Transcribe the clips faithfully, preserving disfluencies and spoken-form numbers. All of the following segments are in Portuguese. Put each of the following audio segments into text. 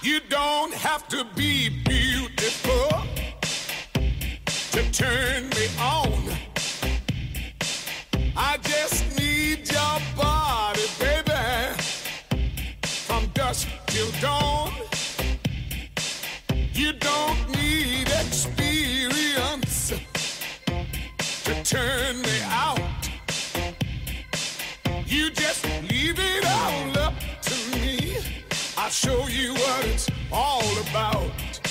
You don't have to be beautiful to turn me on. I just need your body, baby, from dusk till dawn. You don't need experience to turn me out. You just leave it all up to me. I'll show you what it's all about.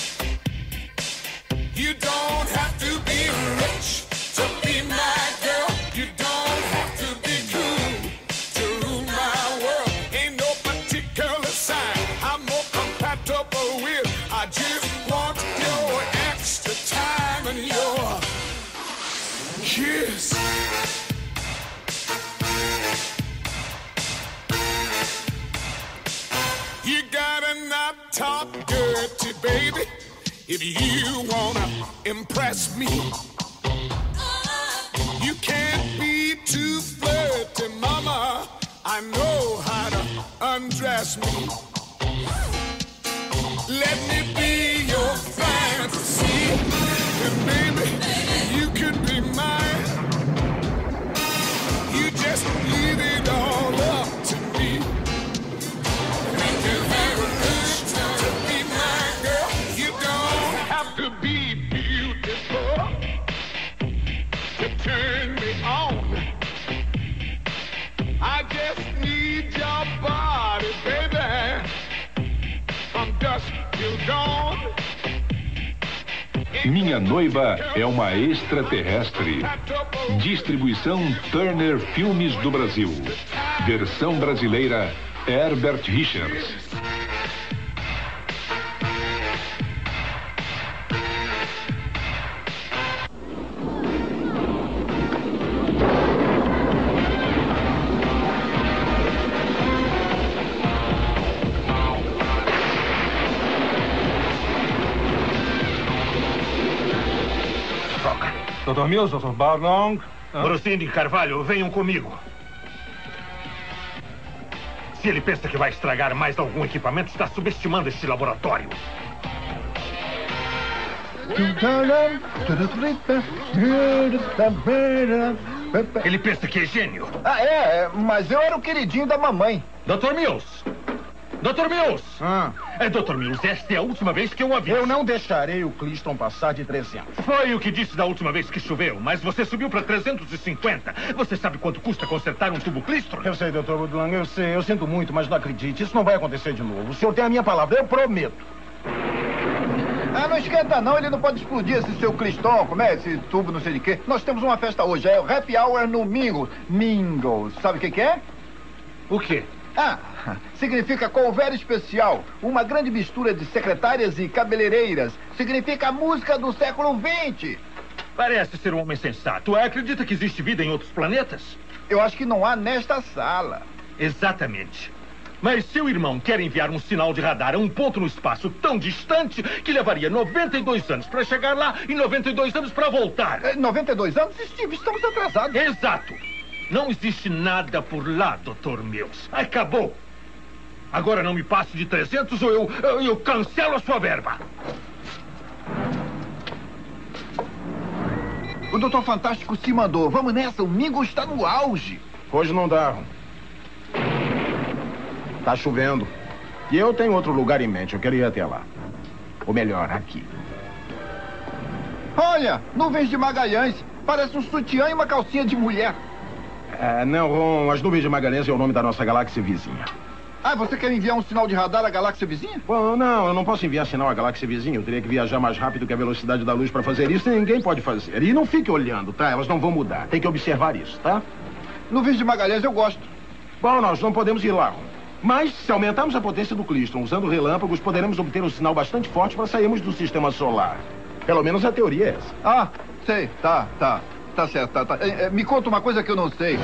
You don't have to be rich to be my girl. You don't have to be cool to rule my world. Ain't no particular sign I'm more compatible with. I just want your extra time and your kiss. You gotta not talk dirty, baby, if you wanna impress me. You can't be too flirty, mama. I know how to undress me. Let me be your fantasy, and baby, you could be mine. You just leave it all up to me. You have a wish to be my girl. You don't have to be beautiful to turn me on. I just need your body, baby, from dusk till dawn. Minha Noiva é uma Extraterrestre. Distribuição Turner Filmes do Brasil. Versão brasileira Herbert Richards. doutor Mills, doutor Barlong. Ah? Brusini e Carvalho, venham comigo. Se ele pensa que vai estragar mais algum equipamento, está subestimando este laboratório. Ele pensa que é gênio. Ah, é, mas eu era o queridinho da mamãe. doutor Mills! doutor Mills! Ah. É, doutor Mills, esta é a última vez que eu aviso. Eu não deixarei o Cliston passar de trezentos. Foi o que disse da última vez que choveu, mas você subiu para trezentos e cinquenta. Você sabe quanto custa consertar um tubo Cliston? Eu sei, doutor Woodlang, eu sei. Eu sinto muito, mas não acredite. Isso não vai acontecer de novo. O senhor tem a minha palavra, eu prometo. Ah, não esquenta não, ele não pode explodir esse seu Cliston, como é? Esse tubo não sei de quê. Nós temos uma festa hoje, é o Happy Hour no Mingles. Mingles, sabe o que que é? O quê? Ah, significa cover especial. Uma grande mistura de secretárias e cabeleireiras. Significa a música do século vinte. Parece ser um homem sensato. Acredita que existe vida em outros planetas? Eu acho que não há nesta sala. Exatamente. Mas seu irmão quer enviar um sinal de radar a um ponto no espaço tão distante que levaria noventa e dois anos para chegar lá e noventa e dois anos para voltar. É, noventa e dois anos? Steve, estamos atrasados. Exato. Não existe nada por lá, doutor Mills. Acabou. Agora não me passe de trezentos ou eu, eu, eu cancelo a sua verba. O doutor Fantástico se mandou. Vamos nessa, o Mingo está no auge. Hoje não dá. Tá chovendo. E eu tenho outro lugar em mente. Eu quero ir até lá. Ou melhor, aqui. Olha, nuvens de Magalhães. Parece um sutiã e uma calcinha de mulher. É, não, Ron, as nuvens de Magalhães é o nome da nossa galáxia vizinha. Ah, você quer enviar um sinal de radar à galáxia vizinha? Bom, não, eu não posso enviar sinal à galáxia vizinha. Eu teria que viajar mais rápido que a velocidade da luz para fazer isso e ninguém pode fazer. E não fique olhando, tá? Elas não vão mudar. Tem que observar isso, tá? Nuvens de Magalhães eu gosto. Bom, nós não podemos ir lá, Ron. Mas, se aumentarmos a potência do Cliston usando relâmpagos, poderemos obter um sinal bastante forte para sairmos do sistema solar. Pelo menos a teoria é essa. Ah, sei. Tá, tá. Tá certo, tá, tá. É, é, me conta uma coisa que eu não sei.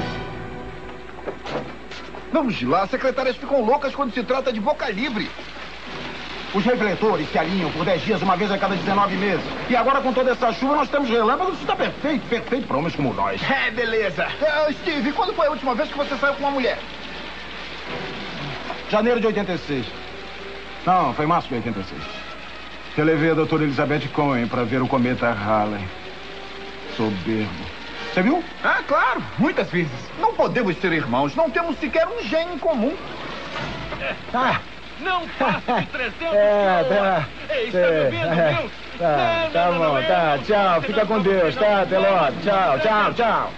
Vamos de lá. As secretárias ficam loucas quando se trata de boca livre. Os refletores se alinham por dez dias, uma vez a cada dezenove meses. E agora, com toda essa chuva, nós temos relâmpagos. Isso está perfeito, perfeito para homens como nós. É, beleza. É, Steve, quando foi a última vez que você saiu com uma mulher? Janeiro de oitenta e seis. Não, foi março de oitenta e seis. Eu levei a doutora Elizabeth Cohen para ver o cometa Halley. Soberbo. Você viu? Ah, claro, muitas vezes. Não podemos ser irmãos, não temos sequer um gene em comum. Ah, Não passa de trezentos é, por hora. tá. Ei, está É, bebendo, é. Deus? Tá, Não, tá não, não, bom, não, tá. eu- Tchau, fica com Deus, tá, Teló? Tchau, tchau, tchau.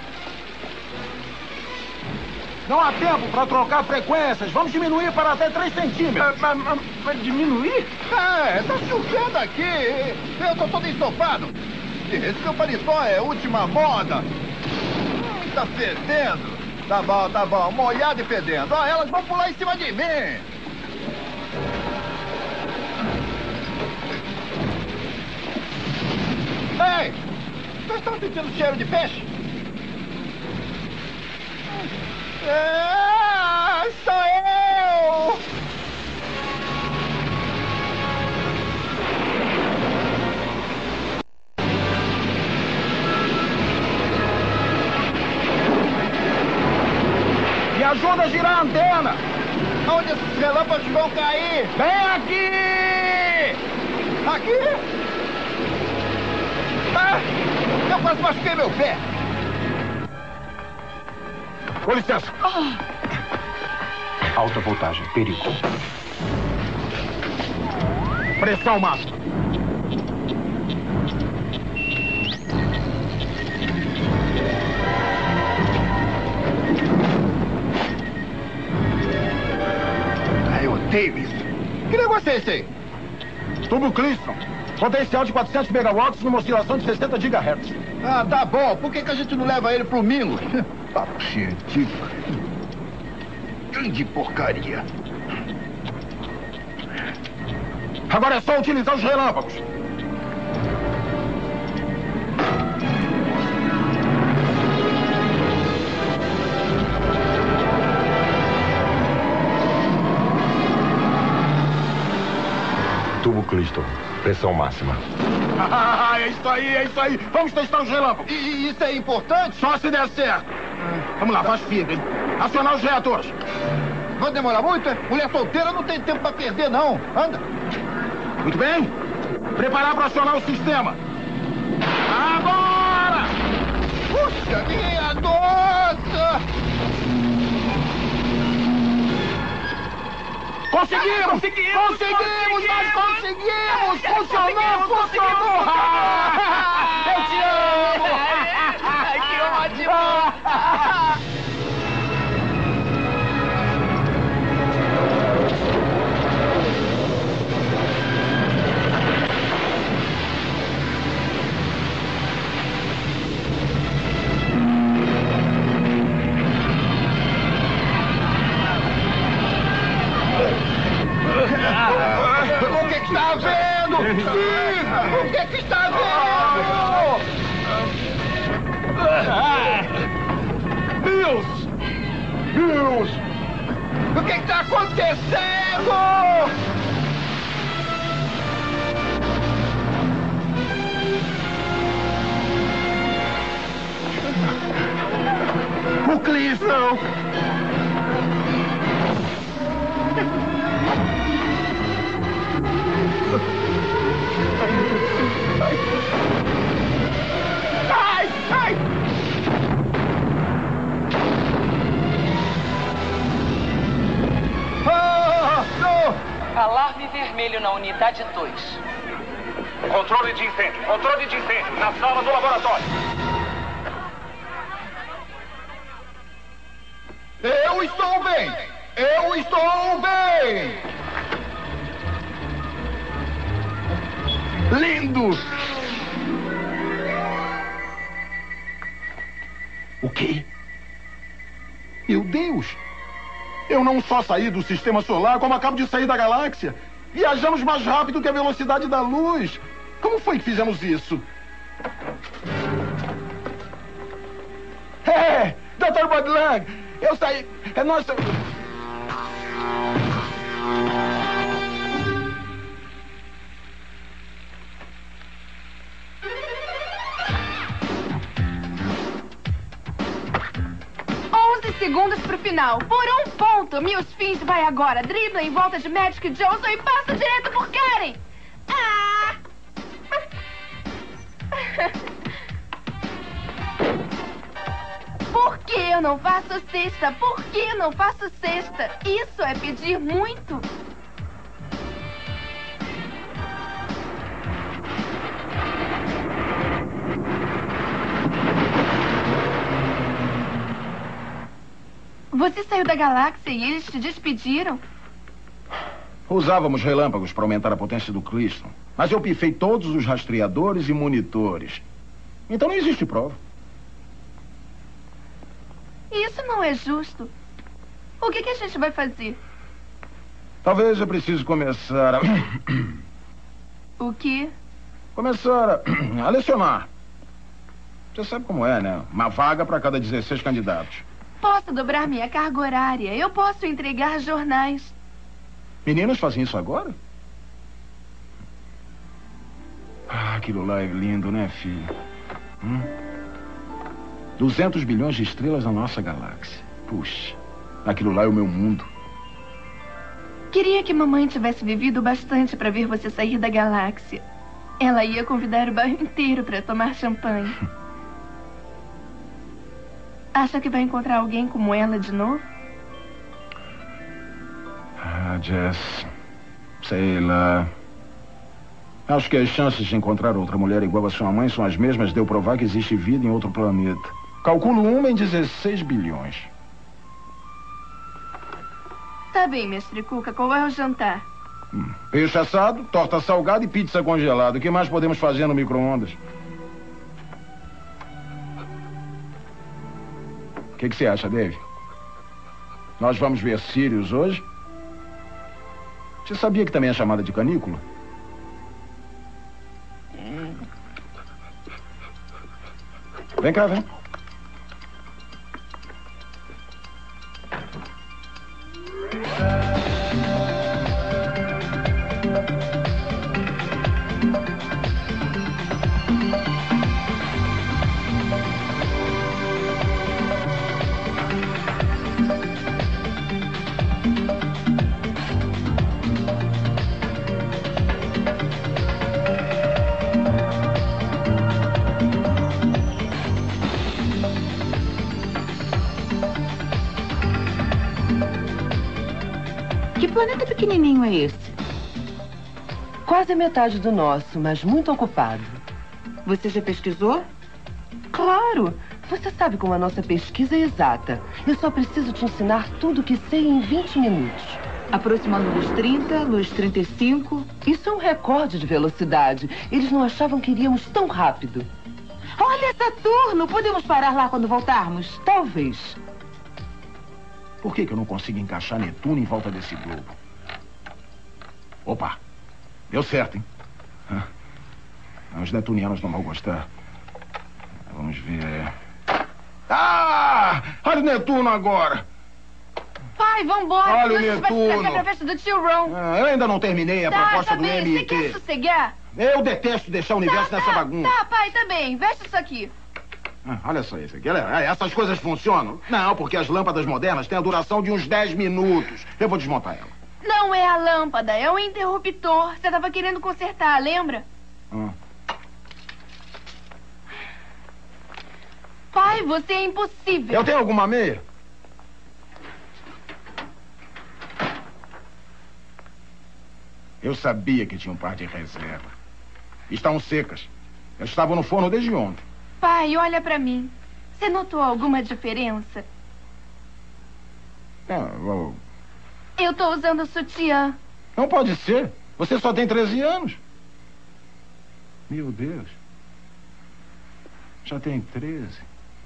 Não há tempo para trocar frequências. Vamos diminuir para até três centímetros. Vai diminuir? É, tá chovendo aqui. Eu tô todo ensopado. E esse meu paletó é última moda. Hum, tá fedendo. Tá bom, tá bom. Molhado e fedendo. Ó, elas vão pular em cima de mim. Ei! Vocês estão sentindo cheiro de peixe? É, sou eu! Me ajuda a girar a antena. Onde esses relâmpagos vão cair? Vem aqui! Aqui? Ah! Eu quase machuquei meu pé! Com licença. Alta voltagem, perigo. Pressão máxima. Ah, eu odeio isso. Que negócio é esse aí? Tubo Clifton. Potencial de quatrocentos megawatts numa oscilação de sessenta gigahertz. Ah, tá bom. Por que, que a gente não leva ele pro Mingo? Papo científico. Grande porcaria. Agora é só utilizar os relâmpagos. Tubo Clifton, pressão máxima. Ah, é isso aí, é isso aí. Vamos testar os relâmpagos. E, e isso é importante? Só se der certo. Vamos lá, faz fita, hein? Acionar os reatores. Vai demorar muito? É? Mulher solteira não tem tempo pra perder, não. Anda. Muito bem. Preparar para acionar o sistema. Agora! Puxa, minha nossa! Conseguimos! Conseguimos! Conseguimos! Nós conseguimos! Funcionou! Funcionou! Ah, eu te amo! Que ótimo! O que que está havendo? Diga! O que que está havendo? Deus! Deus! O que que está acontecendo? O Clifton! Ai! Ai! Ah, não! Alarme vermelho na unidade dois. Controle de incêndio, controle de incêndio, na sala do laboratório. Eu estou bem! Eu estou bem! Lindo! O quê? Meu Deus! Eu não só saí do sistema solar, como acabo de sair da galáxia. Viajamos mais rápido que a velocidade da luz. Como foi que fizemos isso? É, doutor Bodlang, eu saí... É nossa... onze segundos pro final. Por um ponto, Miles Finch vai agora. Dribla em volta de Magic Johnson e passa direto por Karen. Ah! Por que eu não faço cesta? Por que eu não faço cesta? Isso é pedir muito. Você saiu da galáxia e eles te despediram? Usávamos relâmpagos para aumentar a potência do Cliston. Mas eu pifei todos os rastreadores e monitores. Então não existe prova. Isso não é justo. O que, que a gente vai fazer? Talvez eu precise começar a... O quê? Começar a, a lecionar. Você sabe como é, né? Uma vaga para cada dezesseis candidatos. Posso dobrar minha carga horária. Eu posso entregar jornais. Meninos fazem isso agora? Ah, aquilo lá é lindo, né, filho? Hum? duzentos bilhões de estrelas na nossa galáxia. Puxa, aquilo lá é o meu mundo. Queria que mamãe tivesse vivido bastante para ver você sair da galáxia. Ela ia convidar o bairro inteiro para tomar champanhe. Acha que vai encontrar alguém como ela de novo? Ah, Jess, sei lá. Acho que as chances de encontrar outra mulher igual a sua mãe são as mesmas de eu provar que existe vida em outro planeta. Calculo uma em dezesseis bilhões. Tá bem, mestre Cuca. Qual é o jantar? Hum. Peixe assado, torta salgada e pizza congelada. O que mais podemos fazer no micro-ondas? O que, que você acha, Dave? Nós vamos ver Sirius hoje? Você sabia que também é chamada de canícula? Vem cá, vem. Que planeta pequenininho é esse? Quase metade do nosso, mas muito ocupado. Você já pesquisou? Claro! Você sabe como a nossa pesquisa é exata. Eu só preciso te ensinar tudo o que sei em vinte minutos. Aproximando luz trinta, luz trinta e cinco. Isso é um recorde de velocidade. Eles não achavam que iríamos tão rápido. Olha, Saturno! Podemos parar lá quando voltarmos? Talvez. Por que, que eu não consigo encaixar Netuno em volta desse globo? Opa! Deu certo, hein? Ah, os netunianos não vão gostar. Vamos ver... Ah! Olha o Netuno agora! Pai, vambora! Olha o Você vai se Netuno. trazer pra festa do tio Ron. Ah, eu ainda não terminei a Tá, proposta tá do bem. M Você I T. quer sossegar? Eu detesto deixar o universo Tá, nessa tá, bagunça. Tá, pai, tá bem. Veste isso aqui. Ah, olha só isso aqui. Olha, essas coisas funcionam? Não, porque as lâmpadas modernas têm a duração de uns dez minutos. Eu vou desmontar ela. Não é a lâmpada, é o interruptor. Você tava querendo consertar, lembra? Ah. Pai, você é impossível. Eu tenho alguma meia? Eu sabia que tinha um par de reserva. Estão secas. Elas estavam no forno desde ontem. Pai, olha pra mim. Você notou alguma diferença? Não, eu... Eu tô usando sutiã. Não pode ser. Você só tem treze anos. Meu Deus. Já tem treze.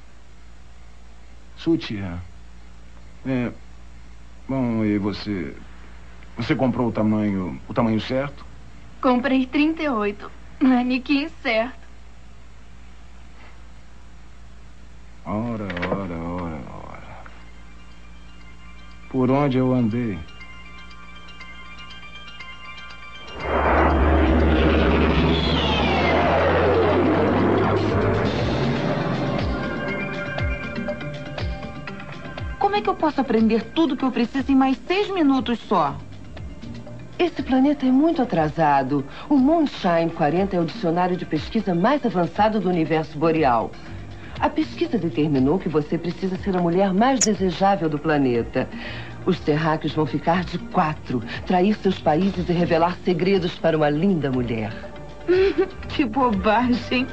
Sutiã. É. Bom, e você... Você comprou o tamanho... o tamanho certo? Comprei trinta e oito. Manequim certo. Ora, ora, ora, ora. Por onde eu andei? Como Como é que eu posso aprender tudo que eu preciso em mais seis minutos só? Esse planeta é muito atrasado. O Moonshine quarenta é o dicionário de pesquisa mais avançado do universo boreal. A pesquisa determinou que você precisa ser a mulher mais desejável do planeta. Os terráqueos vão ficar de quatro, trair seus países e revelar segredos para uma linda mulher. Que bobagem.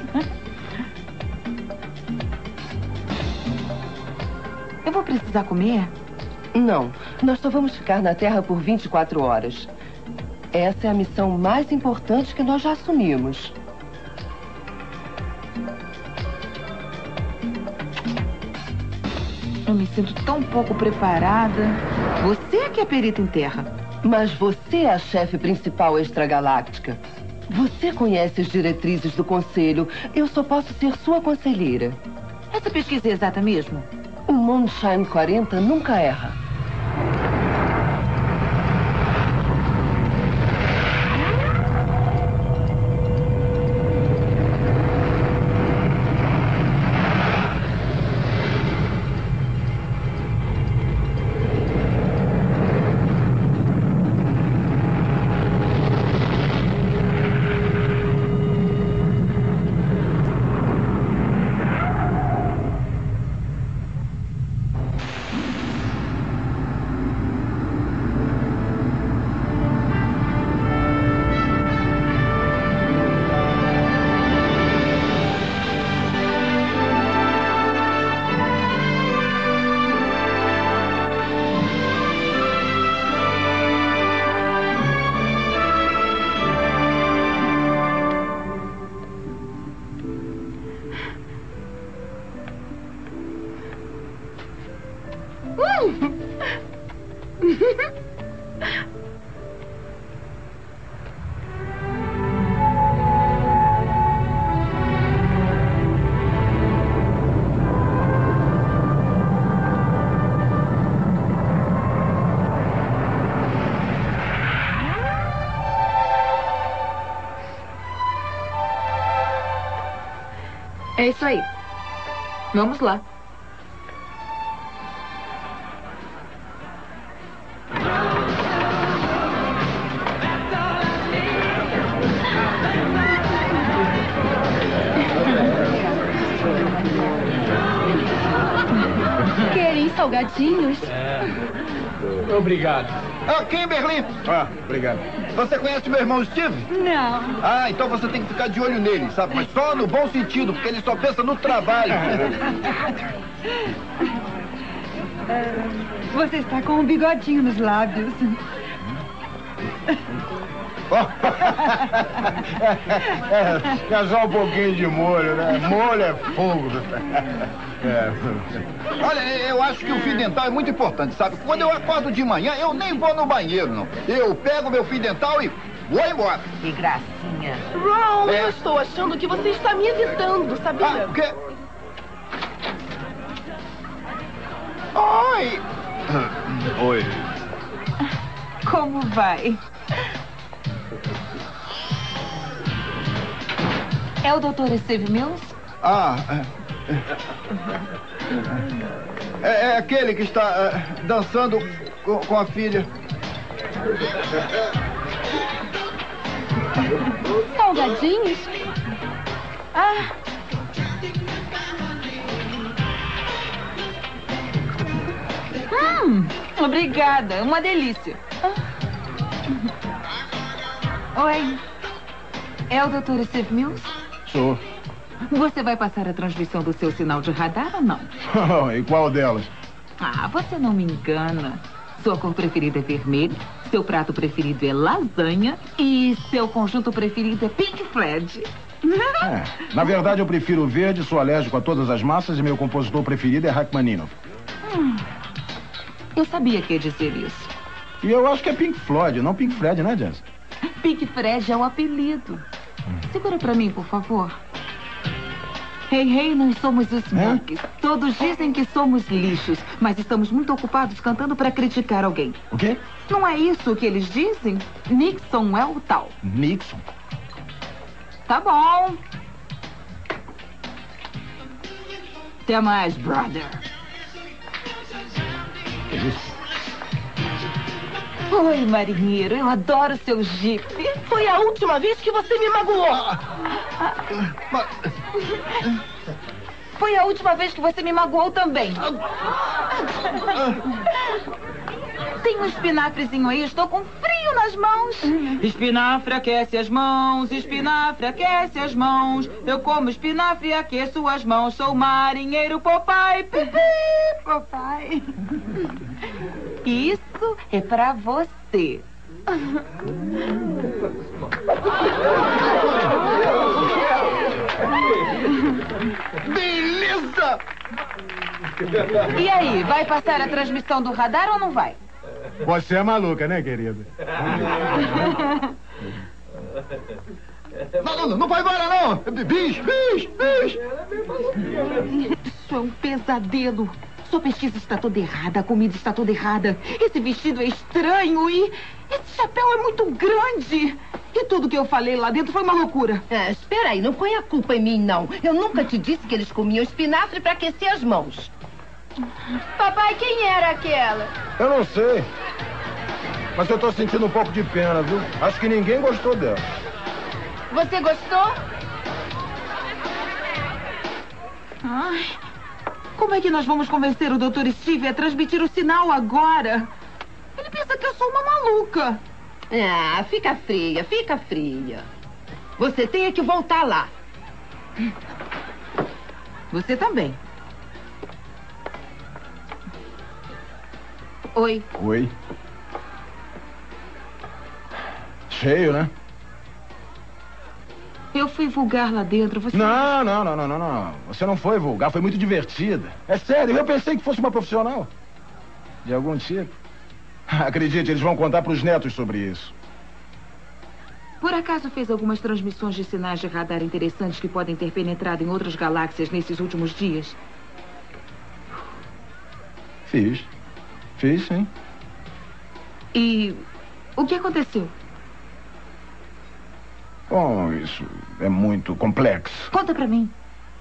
Eu vou precisar comer? Não, nós só vamos ficar na Terra por vinte e quatro horas. Essa é a missão mais importante que nós já assumimos. Eu me sinto tão pouco preparada. Você é que é perita em terra. Mas você é a chefe principal extragaláctica. Você conhece as diretrizes do conselho. Eu só posso ser sua conselheira. Essa pesquisa é exata mesmo? O Moonshine quarenta nunca erra. É isso aí. Vamos lá. Querem salgadinhos? É. Obrigado. Ah, Kimberly! Ah, obrigado. Você conhece meu irmão Steve? Não. Ah, então você tem que ficar de olho nele, sabe? Mas só no bom sentido, porque ele só pensa no trabalho. Você está com um bigodinho nos lábios. É, é só um pouquinho de molho, né? Molho é fogo. É. Olha, eu acho que o fio dental é muito importante, sabe? Quando eu acordo de manhã, eu nem vou no banheiro, não. Eu pego meu fio dental e vou embora. Que gracinha. Ron, É. eu estou achando que você está me evitando, sabia? Ah, o quê? Oi! Oi. Como vai? É o doutor Steve Mills? Ah, é, é, é aquele que está é, dançando com, com a filha. Salgadinhos? Ah. Hum, obrigada. Uma delícia. Oi. É o doutor Steve Mills? Sou. Você vai passar a transmissão do seu sinal de radar ou não? E qual delas? Ah, você não me engana. Sua cor preferida é vermelho, seu prato preferido é lasanha e seu conjunto preferido é Pink Floyd. É, na verdade, eu prefiro o verde, sou alérgico a todas as massas e meu compositor preferido é Rachmaninoff. Hum, eu sabia que ia dizer isso. E eu acho que é Pink Floyd, não Pink Fred, né, Jess? Pink Fred é o apelido. Segura pra mim, por favor. Hey, hey, nós somos os Monkeys. Todos dizem que somos lixos, mas estamos muito ocupados cantando pra criticar alguém. O quê? Não é isso que eles dizem? Nixon é o tal. Nixon? Tá bom. Até mais, brother. isso? Oi, marinheiro. Eu adoro seu jipe. Foi a última vez que você me magoou. Foi a última vez que você me magoou também. Tem um espinafrezinho aí, estou com frio nas mãos. Espinafre aquece as mãos, espinafre aquece as mãos. Eu como espinafre e aqueço as mãos. Sou marinheiro Popeye, pipi, Popeye. Isso é pra você. Beleza! E aí, vai passar a transmissão do radar ou não vai? Você é maluca, né, querida? Não, não, não vai embora, não! Bis, bis, bis! Isso é um pesadelo. Sua pesquisa está toda errada, a comida está toda errada. Esse vestido é estranho e esse chapéu é muito grande. E tudo que eu falei lá dentro foi uma loucura. Ah, espera aí, não põe a culpa em mim, não. Eu nunca te disse que eles comiam espinafre para aquecer as mãos. Papai, quem era aquela? Eu não sei. Mas eu tô sentindo um pouco de pena, viu? Acho que ninguém gostou dela. Você gostou? Ai, como é que nós vamos convencer o doutor Steve a transmitir o sinal agora? Ele pensa que eu sou uma maluca. Ah, fica fria, fica fria. Você tem que voltar lá. Você também. Oi. Oi. Cheio, né? Eu fui vulgar lá dentro, você... Não, não, não, não, não, não. Você não foi vulgar, foi muito divertida. É sério, eu pensei que fosse uma profissional. De algum tipo. Acredite, eles vão contar pros netos sobre isso. Por acaso fez algumas transmissões de sinais de radar interessantes que podem ter penetrado em outras galáxias nesses últimos dias? Fiz. Fiz, sim. E o que aconteceu? Bom, isso é muito complexo. Conta pra mim.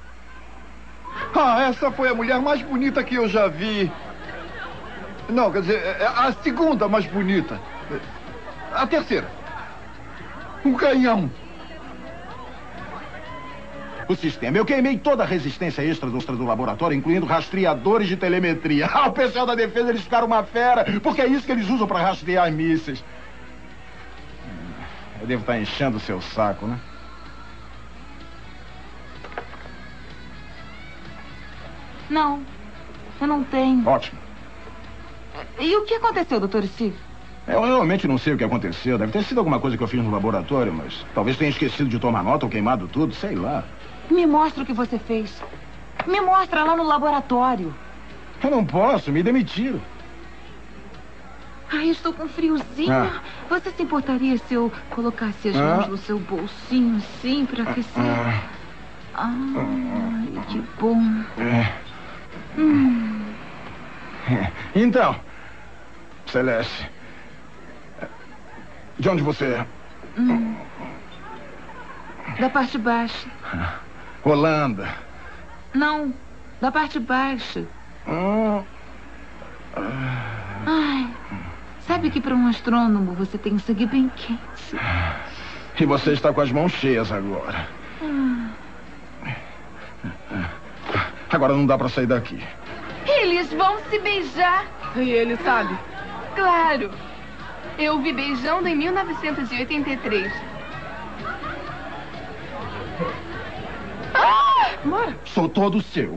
Ah, essa foi a mulher mais bonita que eu já vi. Não, quer dizer, é a segunda mais bonita. A terceira. Um canhão. O sistema. Eu queimei toda a resistência extra do, extra do laboratório, incluindo rastreadores de telemetria. Ah, o pessoal da defesa, eles ficaram uma fera, porque é isso que eles usam para rastrear mísseis. Eu devo estar enchendo o seu saco, né? Não, eu não tenho. Ótimo. E o que aconteceu, doutor Steve? Eu realmente não sei o que aconteceu. Deve ter sido alguma coisa que eu fiz no laboratório, mas talvez tenha esquecido de tomar nota ou queimado tudo, sei lá. Me mostra o que você fez. Me mostra lá no laboratório. Eu não posso, me demitiram. Ai, estou com friozinho. Ah. Você se importaria se eu colocasse as Ah. mãos no seu bolsinho, assim, para aquecer? Ah. Ai, que bom. É. Hum. Então, Celeste, de onde você é? Hum. Da parte baixa. Holanda. Não, da parte baixa. Hum. Ai, sabe que para um astrônomo você tem o sangue bem quente. E você está com as mãos cheias agora. Ah. Agora não dá para sair daqui. Eles vão se beijar. E ele sabe? Claro. Eu vi beijando em mil novecentos e oitenta e três. Ah! Sou todo seu.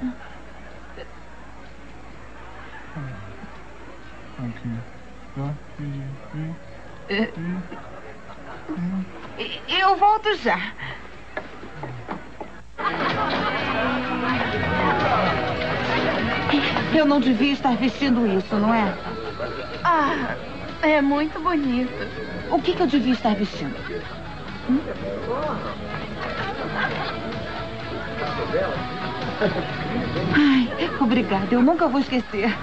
É. Eu volto já. Eu não devia estar vestindo isso, não é? Ah, é muito bonito. O que, que eu devia estar vestindo? Hum? Ai, obrigada. Eu nunca vou esquecer.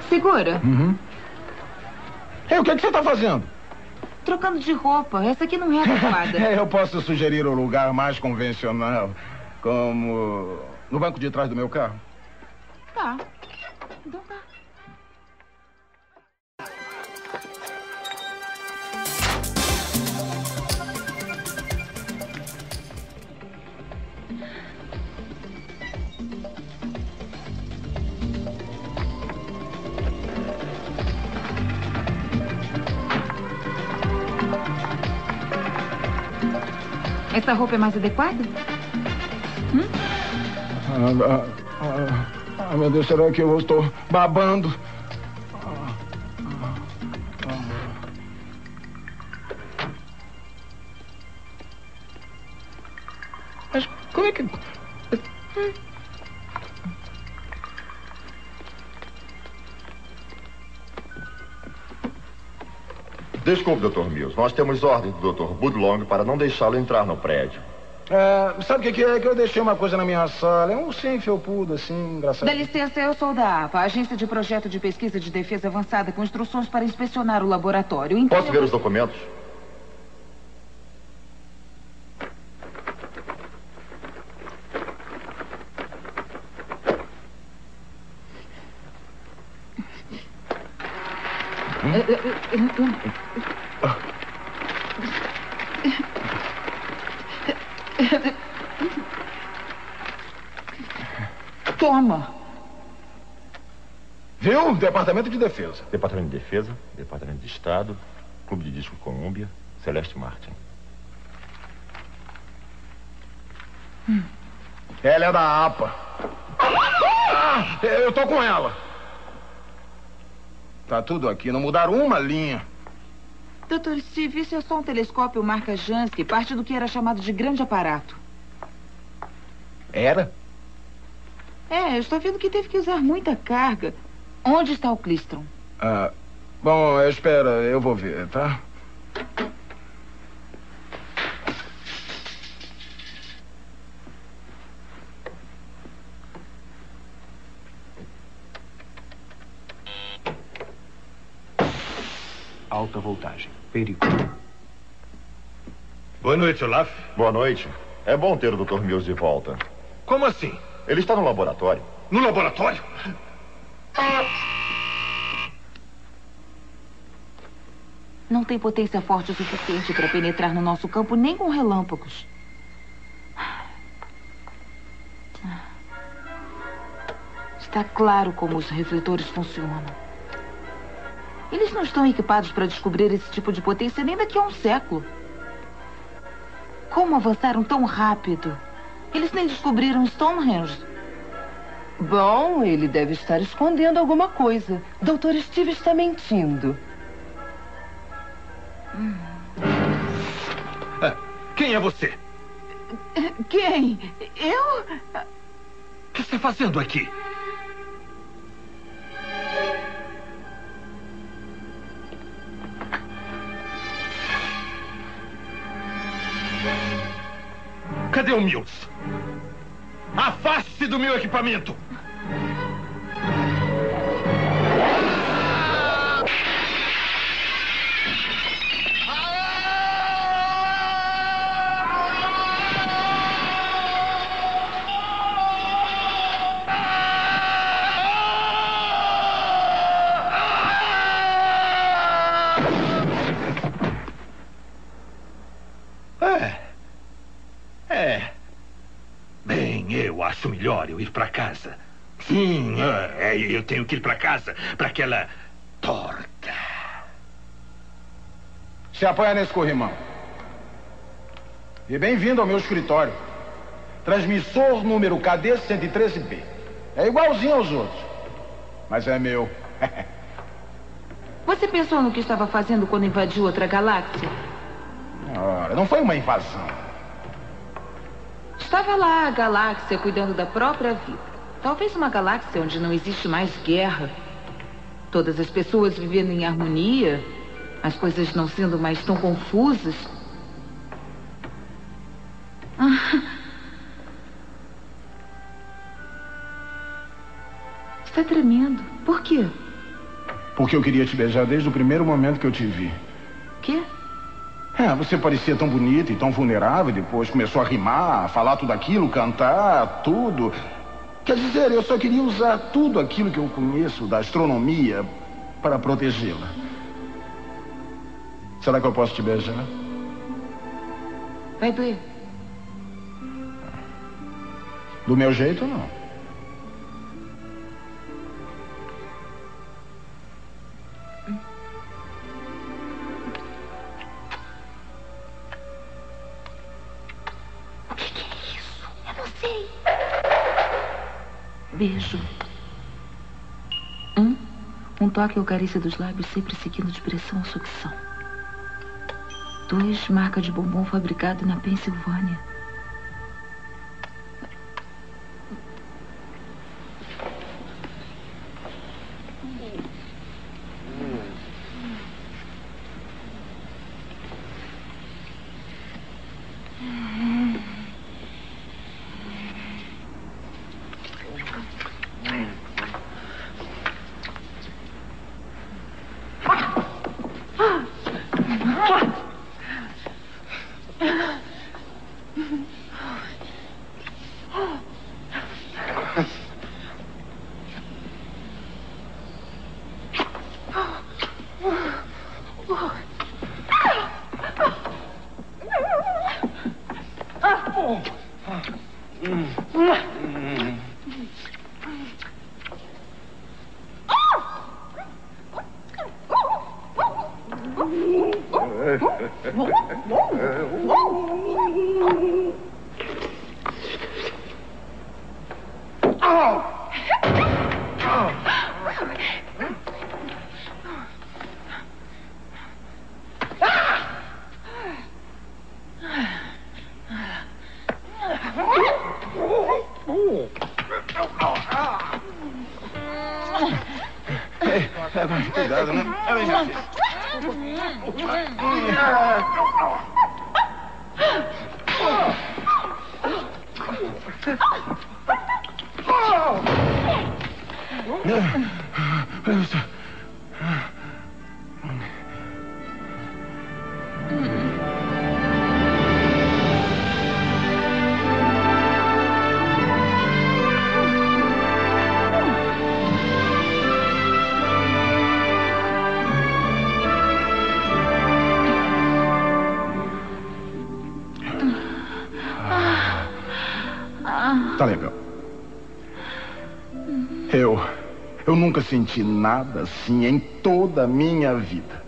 Segura. Uhum. Ei, o que, é que você está fazendo? Trocando de roupa. Essa aqui não é adequada. Eu posso sugerir um lugar mais convencional, como no banco de trás do meu carro. Tá. Então tá. Essa roupa é mais adequada? Hum? Ah, ah, ah, ah, meu Deus, será que eu estou babando? Ah, ah, ah. Mas como é que... Hum. Desculpe, doutor Mills. Nós temos ordem do doutor Budlong para não deixá-lo entrar no prédio. É, sabe o que, que é? Que eu deixei uma coisa na minha sala. É um sem felpudo, assim, engraçado. Dá licença, eu sou da A P A, Agência de Projeto de Pesquisa de Defesa Avançada, com instruções para inspecionar o laboratório. Então, Posso ver os documentos? Toma. Viu? Departamento de Defesa. Departamento de Defesa, Departamento de Estado, Clube de Disco Colômbia, Celeste Martin. Hum. Ela é da A P A. Ah, eu tô com ela. Tá tudo aqui, não mudaram uma linha. doutor Steve, isso é só um telescópio marca Jansky, parte do que era chamado de grande aparato. Era? É, eu estou vendo que teve que usar muita carga. Onde está o Clistron? Ah, bom, espera, eu vou ver, tá? Alta voltagem. Perigo. Boa noite, Olaf. Boa noite. É bom ter o doutor Mills de volta. Como assim? Ele está no laboratório. No laboratório? Não tem potência forte o suficiente para penetrar no nosso campo nem com relâmpagos. Está claro como os refletores funcionam. Eles não estão equipados para descobrir esse tipo de potência nem daqui a um século. Como avançaram tão rápido? Eles nem descobriram Stonehenge. Bom, ele deve estar escondendo alguma coisa. doutor Steve está mentindo. Hum. Ah, quem é você? Quem? Eu? O que está fazendo aqui? Cadê o Mills? Afaste-se do meu equipamento! É. É. Bem, eu acho melhor eu ir para casa. Sim, é, eu tenho que ir para casa, para aquela torta. Se apoia nesse corrimão. E bem-vindo ao meu escritório. Transmissor número K D cento e treze B. É igualzinho aos outros, mas é meu. Você pensou no que estava fazendo quando invadiu outra galáxia? Ora, não foi uma invasão. Estava lá a galáxia cuidando da própria vida. Talvez uma galáxia onde não existe mais guerra. Todas as pessoas vivendo em harmonia. As coisas não sendo mais tão confusas. Ah. Está tremendo. Por quê? Porque eu queria te beijar desde o primeiro momento que eu te vi. Quê? É, você parecia tão bonita e tão vulnerável. Depois começou a rimar, a falar tudo aquilo, cantar, tudo. Quer dizer, eu só queria usar tudo aquilo que eu conheço da astronomia para protegê-la. Será que eu posso te beijar? Vai doer. Do meu jeito, não. O que, que é isso? Eu não sei. Beijo. Um, um toque ou carícia dos lábios sempre seguindo de pressão ou sucção. Dois, marca de bombom fabricado na Pensilvânia. Cuidado, né? Tá legal. Eu... Eu nunca senti nada assim em toda a minha vida.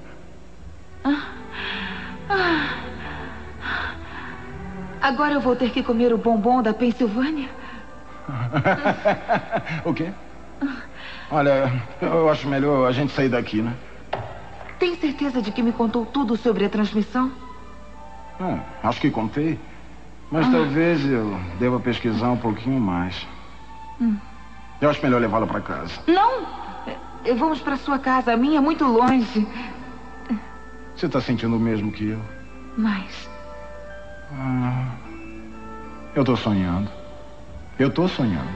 Agora eu vou ter que comer o bombom da Pensilvânia? O quê? Olha, eu acho melhor a gente sair daqui, né? Tem certeza de que me contou tudo sobre a transmissão? É, acho que contei. Mas ah. talvez eu deva pesquisar um pouquinho mais. Hum. Eu acho melhor levá-la para casa. Não! Vamos para sua casa. A minha é muito longe. Você está sentindo o mesmo que eu? Mas... Ah, eu estou sonhando. Eu estou sonhando.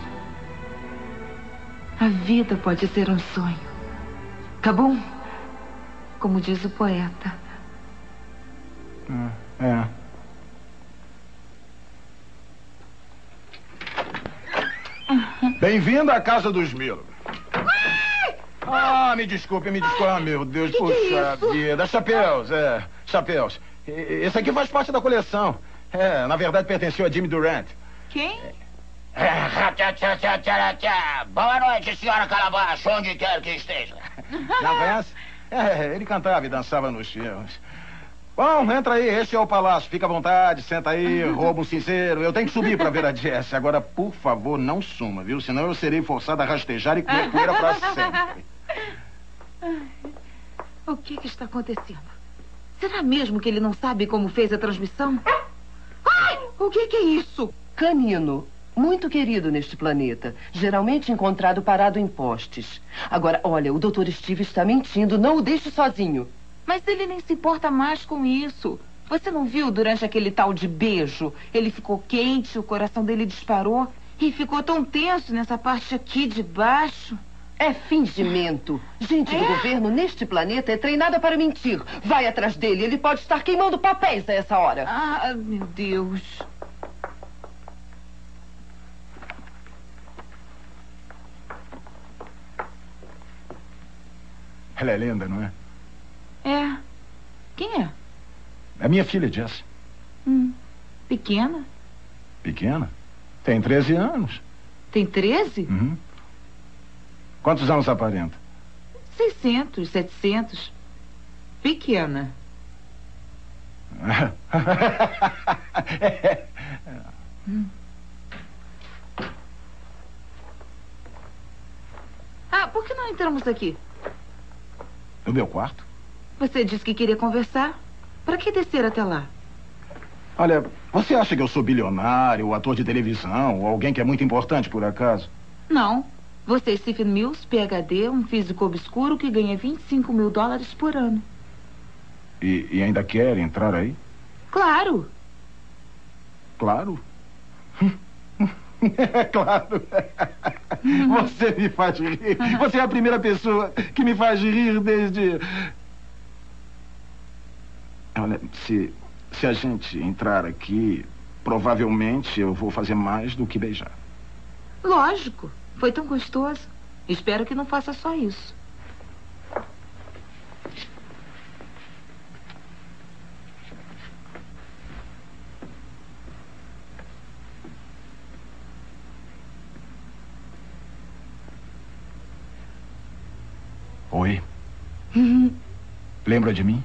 A vida pode ser um sonho. Cabum? Como diz o poeta. É. é. Bem-vindo à casa dos Miller. Ah, me desculpe, me desculpe. Ah, meu Deus, que puxa que é vida. Chapéus, é, chapéus. Esse aqui faz parte da coleção. É, na verdade pertenceu a Jimmy Durant. Quem? É, tchá, tchá, tchá, tchá. Boa noite, senhora Calabaço, onde quer que esteja. Não conhece? É, ele cantava e dançava nos filmes. Bom, entra aí, esse é o palácio. Fica à vontade, senta aí, roubo um sincero. Eu tenho que subir para ver a Jess. Agora, por favor, não suma, viu? Senão eu serei forçado a rastejar e comer poeira para sempre. O que que está acontecendo? Será mesmo que ele não sabe como fez a transmissão? Ai, o que que é isso? Canino. Muito querido neste planeta. Geralmente encontrado parado em postes. Agora, olha, o doutor Steve está mentindo. Não o deixe sozinho. Mas ele nem se importa mais com isso. Você não viu durante aquele tal de beijo? Ele ficou quente, o coração dele disparou e ficou tão tenso nessa parte aqui de baixo. É fingimento. Gente do É? governo neste planeta é treinada para mentir. Vai atrás dele, ele pode estar queimando papéis a essa hora. Ah, meu Deus. Ela é linda, não é? É. Quem é? É minha filha, Jess. Hum. Pequena? Pequena. Tem treze anos. Tem treze? Uhum. Quantos anos aparenta? seiscentos, setecentos. Pequena. Hum. Ah, por que não entramos aqui? No meu quarto? Você disse que queria conversar. Para que descer até lá? Olha, você acha que eu sou bilionário, ou ator de televisão, ou alguém que é muito importante por acaso? Não. Você é Stephen Mills, P H D, um físico obscuro que ganha vinte e cinco mil dólares por ano. E, e ainda quer entrar aí? Claro. Claro. É claro. Você me faz rir. Você é a primeira pessoa que me faz rir desde... Olha, se, se a gente entrar aqui, provavelmente eu vou fazer mais do que beijar. Lógico. Foi tão gostoso. Espero que não faça só isso. Oi. Lembra de mim?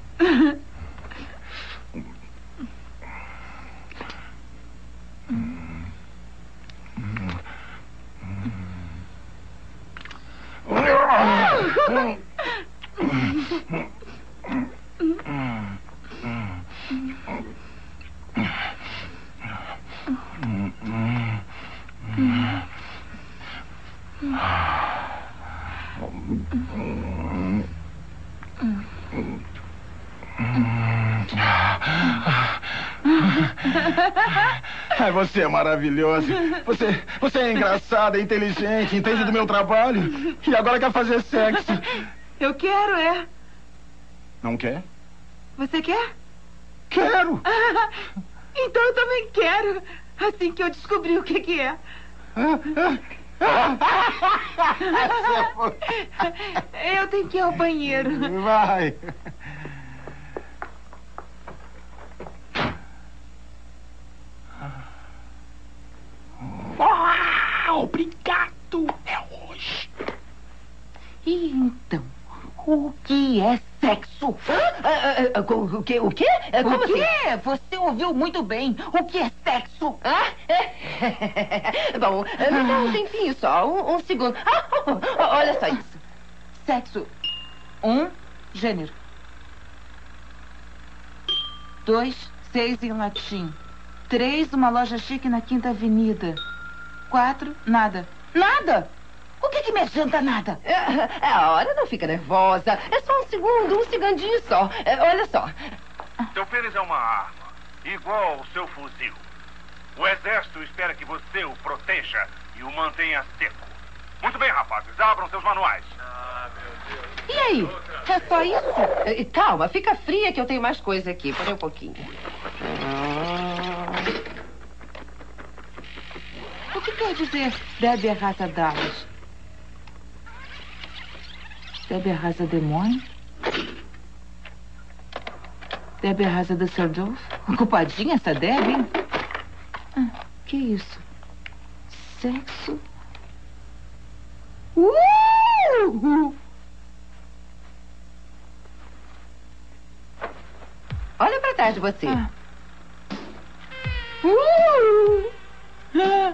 Ai, você é maravilhosa. Você, você é engraçada, é inteligente, entende do meu trabalho. E agora quer fazer sexo. Eu quero, é. Não quer? Você quer? Quero. Então eu também quero. Assim que eu descobri o que que é. Eu tenho que ir ao banheiro. Vai. Ah, obrigado. É hoje. E então, o que é sexo? Ah, ah, o quê? O quê? Como o quê? assim? Você ouviu muito bem. O que é sexo? Ah, é. Bom, me dá um tempinho só, um, um segundo. Ah, olha só isso. Sexo. Um, gênero. Dois, seis em latim. Três, uma loja chique na Quinta Avenida. Quatro, nada. Nada? O que que me adianta nada? É, é a hora, não fica nervosa. É só um segundo, um segundinho só. É, olha só. Seu pênis é uma arma, igual ao seu fuzil. O exército espera que você o proteja e o mantenha seco. Muito bem, rapazes, abram seus manuais. Ah, meu Deus. E aí? É só isso? É, calma, fica fria que eu tenho mais coisa aqui. Peraí um pouquinho. O que quer dizer Debbie arrasa Dallas? Debbie arrasa demônio? Debbie arrasa Dusseldorf? Ocupadinha essa Debbie, hein? Ah, que isso? Sexo? Uh! Olha pra trás de você. Ah. Uh! Ah.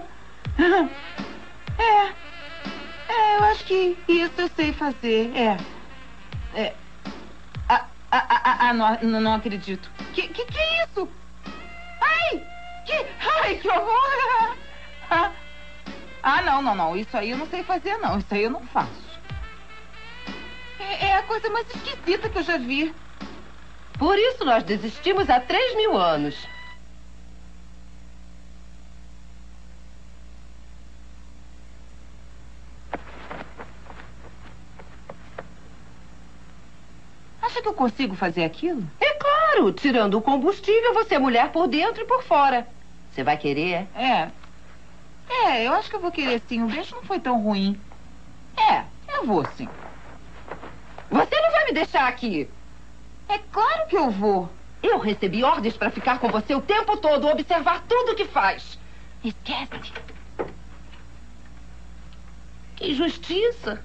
É. É, eu acho que isso eu sei fazer. É. É. Ah, ah, ah, ah não, não, não acredito. Que, que que é isso? Ai! Que, ai, que horror! Ah, ah, não, não, não. Isso aí eu não sei fazer, não. Isso aí eu não faço. É, é a coisa mais esquisita que eu já vi. Por isso nós desistimos há três mil anos. acha que eu consigo fazer aquilo? É claro, tirando o combustível, você é mulher por dentro e por fora. Você vai querer? É. É, eu acho que eu vou querer sim. O beijo não foi tão ruim. É, eu vou sim. Você não vai me deixar aqui. É claro que eu vou. Eu recebi ordens para ficar com você o tempo todo, observar tudo que faz. Esquece. Que injustiça.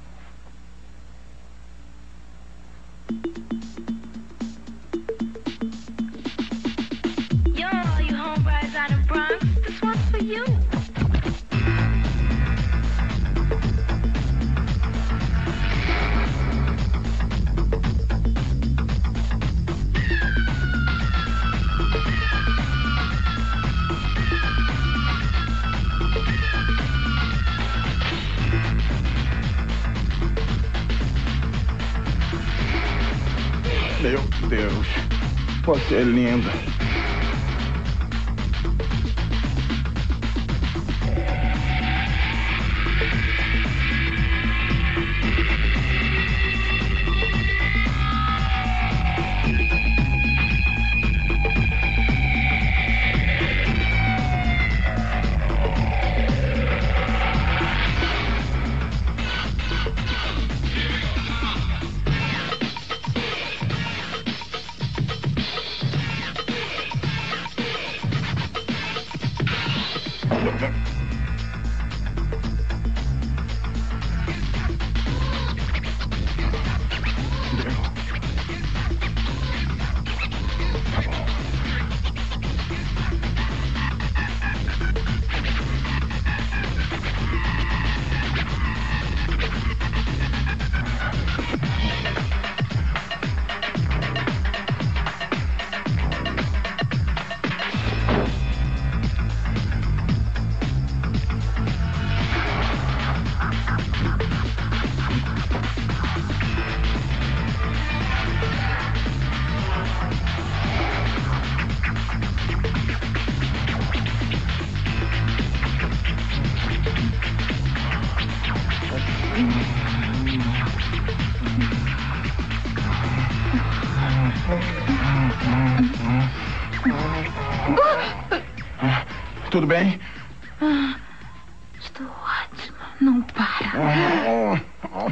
Yo, you homeboys out in Bronx, this one's for you. Meu Deus, você é linda. Tudo bem? Ah, estou ótima. Não para.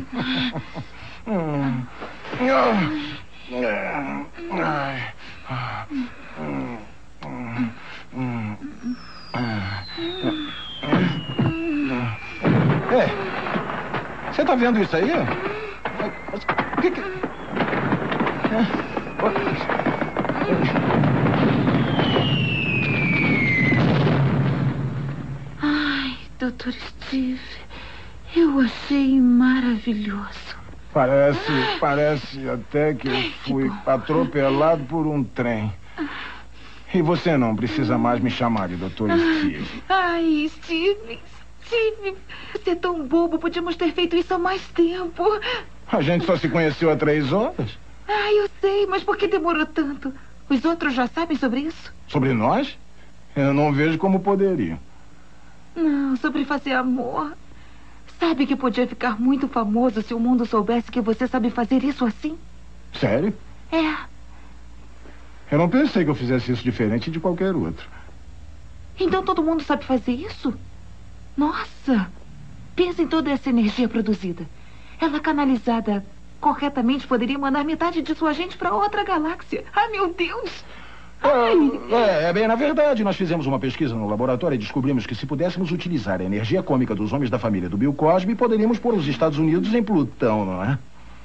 É. Você tá vendo isso aí? O que que... Ai, doutor Steve, eu achei maravilhoso. Parece, parece até que eu fui atropelado por um trem. E você não precisa mais me chamar de doutor Steve. Ai, Steve, Steve, você é tão bobo. Podíamos ter feito isso há mais tempo. A gente só se conheceu há três horas. Ai, eu sei, mas por que demorou tanto? Os outros já sabem sobre isso? Sobre nós? Eu não vejo como poderiam. Não, sobre fazer amor. Sabe que podia ficar muito famoso se o mundo soubesse que você sabe fazer isso assim? Sério? É. Eu não pensei que eu fizesse isso diferente de qualquer outro. Então todo mundo sabe fazer isso? Nossa! Pensa em toda essa energia produzida. Ela canalizada corretamente poderia mandar metade de sua gente para outra galáxia. Ai, meu Deus! É, é, bem, na verdade, nós fizemos uma pesquisa no laboratório e descobrimos que se pudéssemos utilizar a energia cômica dos homens da família do Bill Cosby, poderíamos pôr os Estados Unidos em Plutão, não é?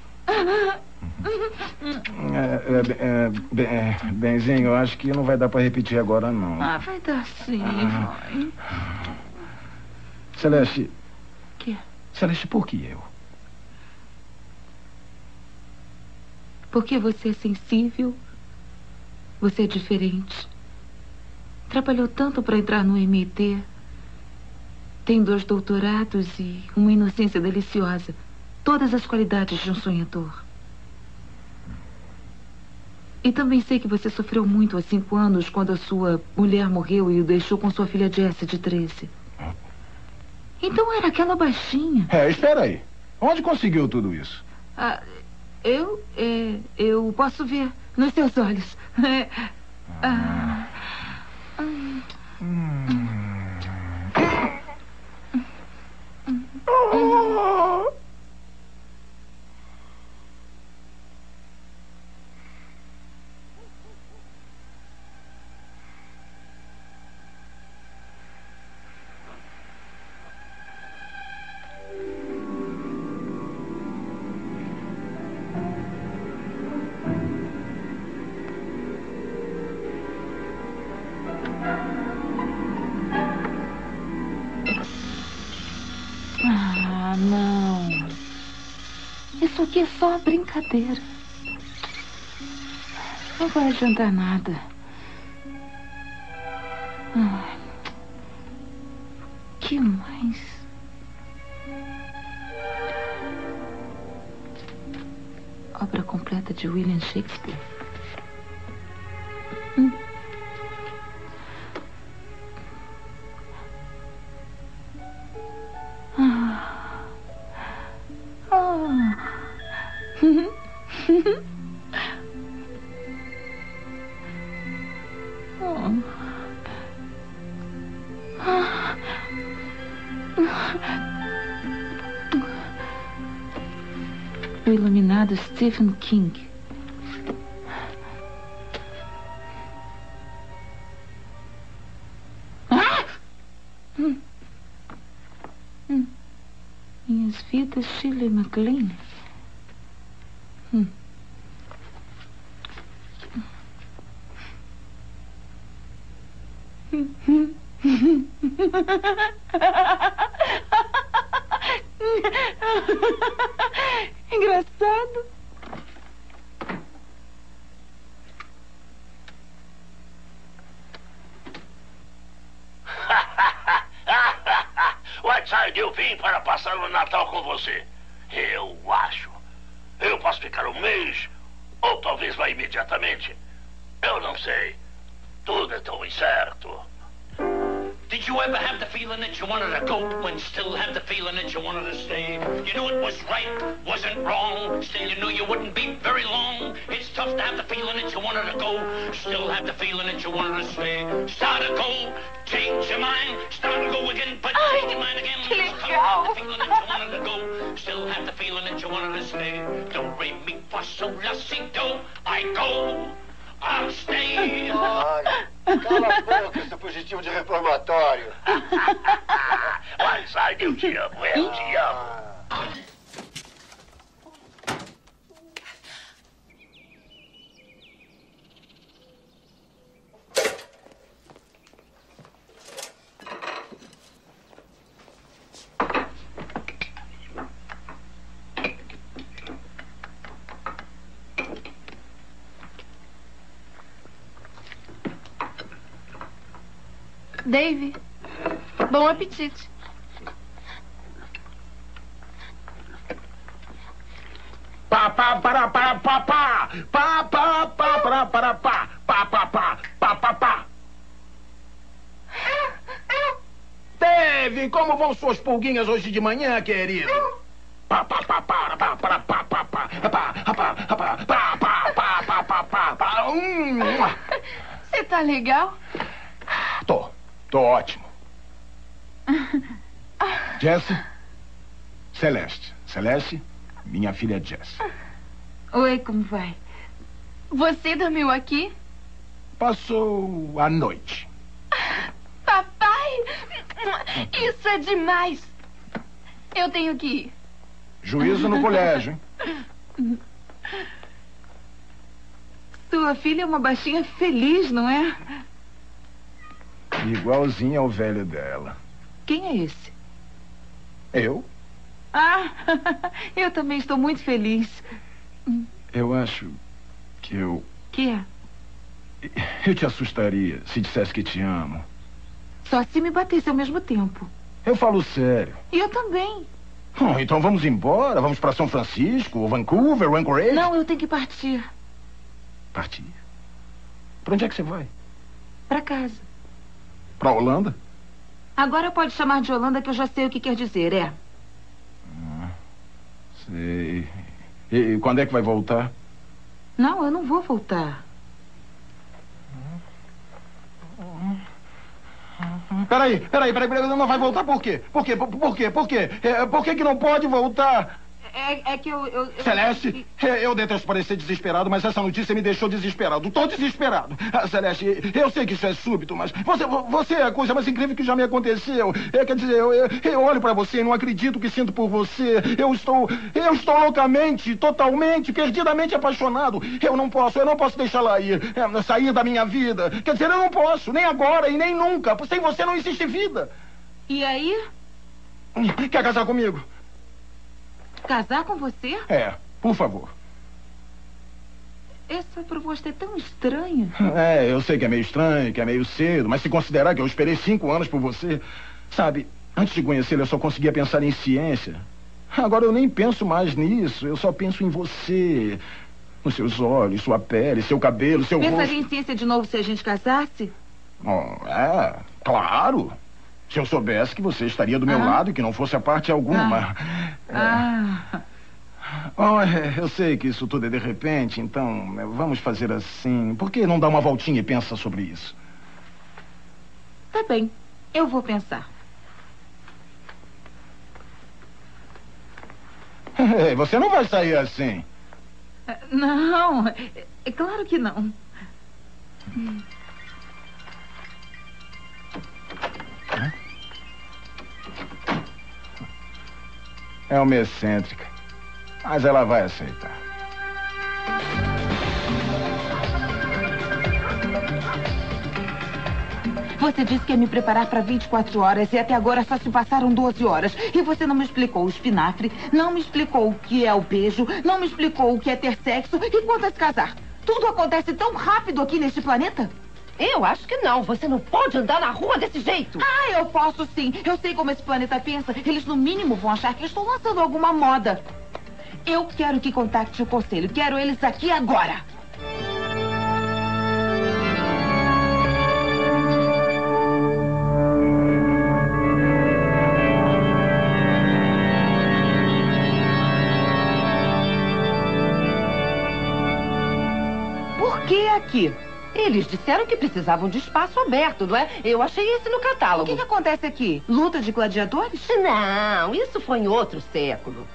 É, é, é, é, benzinho, eu acho que não vai dar para repetir agora, não. Ah, vai dar sim, Ah. vai. Celeste. Que? Celeste, por que eu? Porque você é sensível. Você é diferente. Trabalhou tanto para entrar no M I T. Tem dois doutorados e uma inocência deliciosa. Todas as qualidades de um sonhador. E também sei que você sofreu muito há cinco anos quando a sua mulher morreu e o deixou com sua filha Jessie, de treze. Então era aquela baixinha. É, espera aí. Onde conseguiu tudo isso? Ah, Eu, é, eu posso ver nos seus olhos. É, ah, hum. Hum. Oh. Ah, não. Isso aqui é só brincadeira. Não vai adiantar nada. Ai. Que mais? Obra completa de William Shakespeare. Hum. Ah. Ah. Oh. Ah. O iluminado Stephen King. Ah! Hum. Hum. Minhas vidas, Shirley MacLaine. Hum. Engraçado. Whiteside, eu vim para passar o Natal com você. Eu acho. Eu posso ficar um mês, ou talvez vá imediatamente. Eu não sei. Tudo é tão incerto. Did you ever have the feeling that you wanted to go and still have the feeling that you wanted to stay? You knew it was right, wasn't wrong, still you knew you wouldn't be very long. It's tough to have the feeling that you wanted to go, still have the feeling that you wanted to stay. Start to go, change your mind, start to go again, but change your mind again. Que Still legal. have the feeling that you wanted to go, still have the feeling that you wanted to stay. Do, re, mi, fa, sol, la, si, do, I go, I'll stay. Ai, cala a boca, seu fugitivo de reformatório. Whiteside, eu te amo, eu te amo. Dave, bom apetite. Pá, pá, para, para, pá, pá. Pá, pá, pá, para, para, pá. Pá, pá, pá, pá, pá, pá. Dave, como vão suas pulguinhas hoje de manhã, querido? Pá, pá, pá, para, pá, para, pá, pá, pá. Pá, pá, pá, pá, pá, pá, pá, pá, pá, pá, pá. Hum. Você tá legal? Tô, tô ótimo. Jessie? Celeste. Celeste, minha filha Jessie. Oi, como vai? Você dormiu aqui? Passou a noite. Papai! Isso é demais! Eu tenho que ir. Juízo no colégio, hein? Sua filha é uma baixinha feliz, não é? Igualzinha ao velho dela. Quem é esse? Eu? Ah, eu também estou muito feliz. Eu acho que eu... Que é? Eu te assustaria se dissesse que te amo. Só se me batesse ao mesmo tempo. Eu falo sério. E eu também. Oh, então vamos embora? Vamos para São Francisco, ou Vancouver, ou Anchorage? Não, eu tenho que partir. Partir? Para onde é que você vai? Para casa. Para Holanda? Agora pode chamar de Holanda que eu já sei o que quer dizer, é. Ah, sei. E quando é que vai voltar? Não, eu não vou voltar. Peraí, peraí, peraí, peraí, não vai voltar por quê? Por quê? Por, por quê? Por quê? É, por que que não pode voltar? É, é que eu... eu, eu... Celeste, eu detesto parecer desesperado, mas essa notícia me deixou desesperado. Tô desesperado. Ah, Celeste, eu sei que isso é súbito, mas você, você é a coisa mais incrível que já me aconteceu. É, quer dizer, eu, eu, eu olho pra você e não acredito que sinto por você. Eu estou, eu estou loucamente, totalmente, perdidamente apaixonado. Eu não posso, eu não posso deixá-la ir, é, sair da minha vida. Quer dizer, eu não posso, nem agora e nem nunca. Sem você não existe vida. E aí? Quer casar comigo? Casar com você? É, por favor. Essa proposta é tão estranha. É, eu sei que é meio estranho, que é meio cedo, mas se considerar que eu esperei cinco anos por você... Sabe, antes de conhecê-lo eu só conseguia pensar em ciência. Agora eu nem penso mais nisso, eu só penso em você. Nos seus olhos, sua pele, seu cabelo, seu rosto. Pensaria em ciência de novo se a gente casasse? Oh, é, claro. Se eu soubesse que você estaria do meu ah. lado e que não fosse a parte alguma. Ah. É... Oh, é, eu sei que isso tudo é de repente, então vamos fazer assim. Por que não dá uma voltinha e pensa sobre isso? Tá bem, eu vou pensar. Você não vai sair assim. Não, é claro que não. É uma excêntrica, mas ela vai aceitar. Você disse que ia me preparar para vinte e quatro horas e até agora só se passaram doze horas. E você não me explicou o espinafre, não me explicou o que é o beijo, não me explicou o que é ter sexo e quanto a se casar. Tudo acontece tão rápido aqui neste planeta? Eu acho que não. Você não pode andar na rua desse jeito. Ah, eu posso sim. Eu sei como esse planeta pensa. Eles, no mínimo, vão achar que eu estou lançando alguma moda. Eu quero que contacte o conselho. Quero eles aqui agora. Por que aqui? Eles disseram que precisavam de espaço aberto, não é? Eu achei esse no catálogo. O que, que acontece aqui? Luta de gladiadores? Não, isso foi em outro século.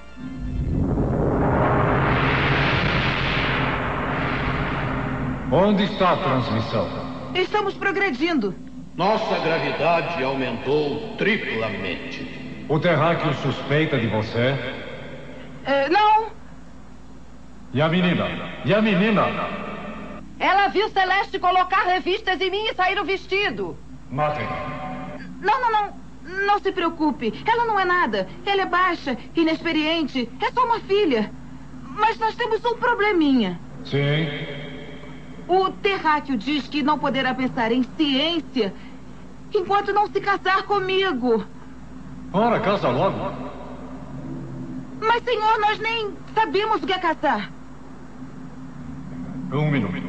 Onde está a transmissão? Estamos progredindo. Nossa gravidade aumentou triplamente. O terráqueo suspeita de você? É, não. E a menina? E a menina? Ela viu Celeste colocar revistas em mim e sair o vestido. Matem. Não, não, não. Não se preocupe. Ela não é nada. Ela é baixa, inexperiente. É só uma filha. Mas nós temos um probleminha. Sim. O terráqueo diz que não poderá pensar em ciência enquanto não se casar comigo. Ora, casa logo. Mas, senhor, nós nem sabemos o que é casar. Um minuto.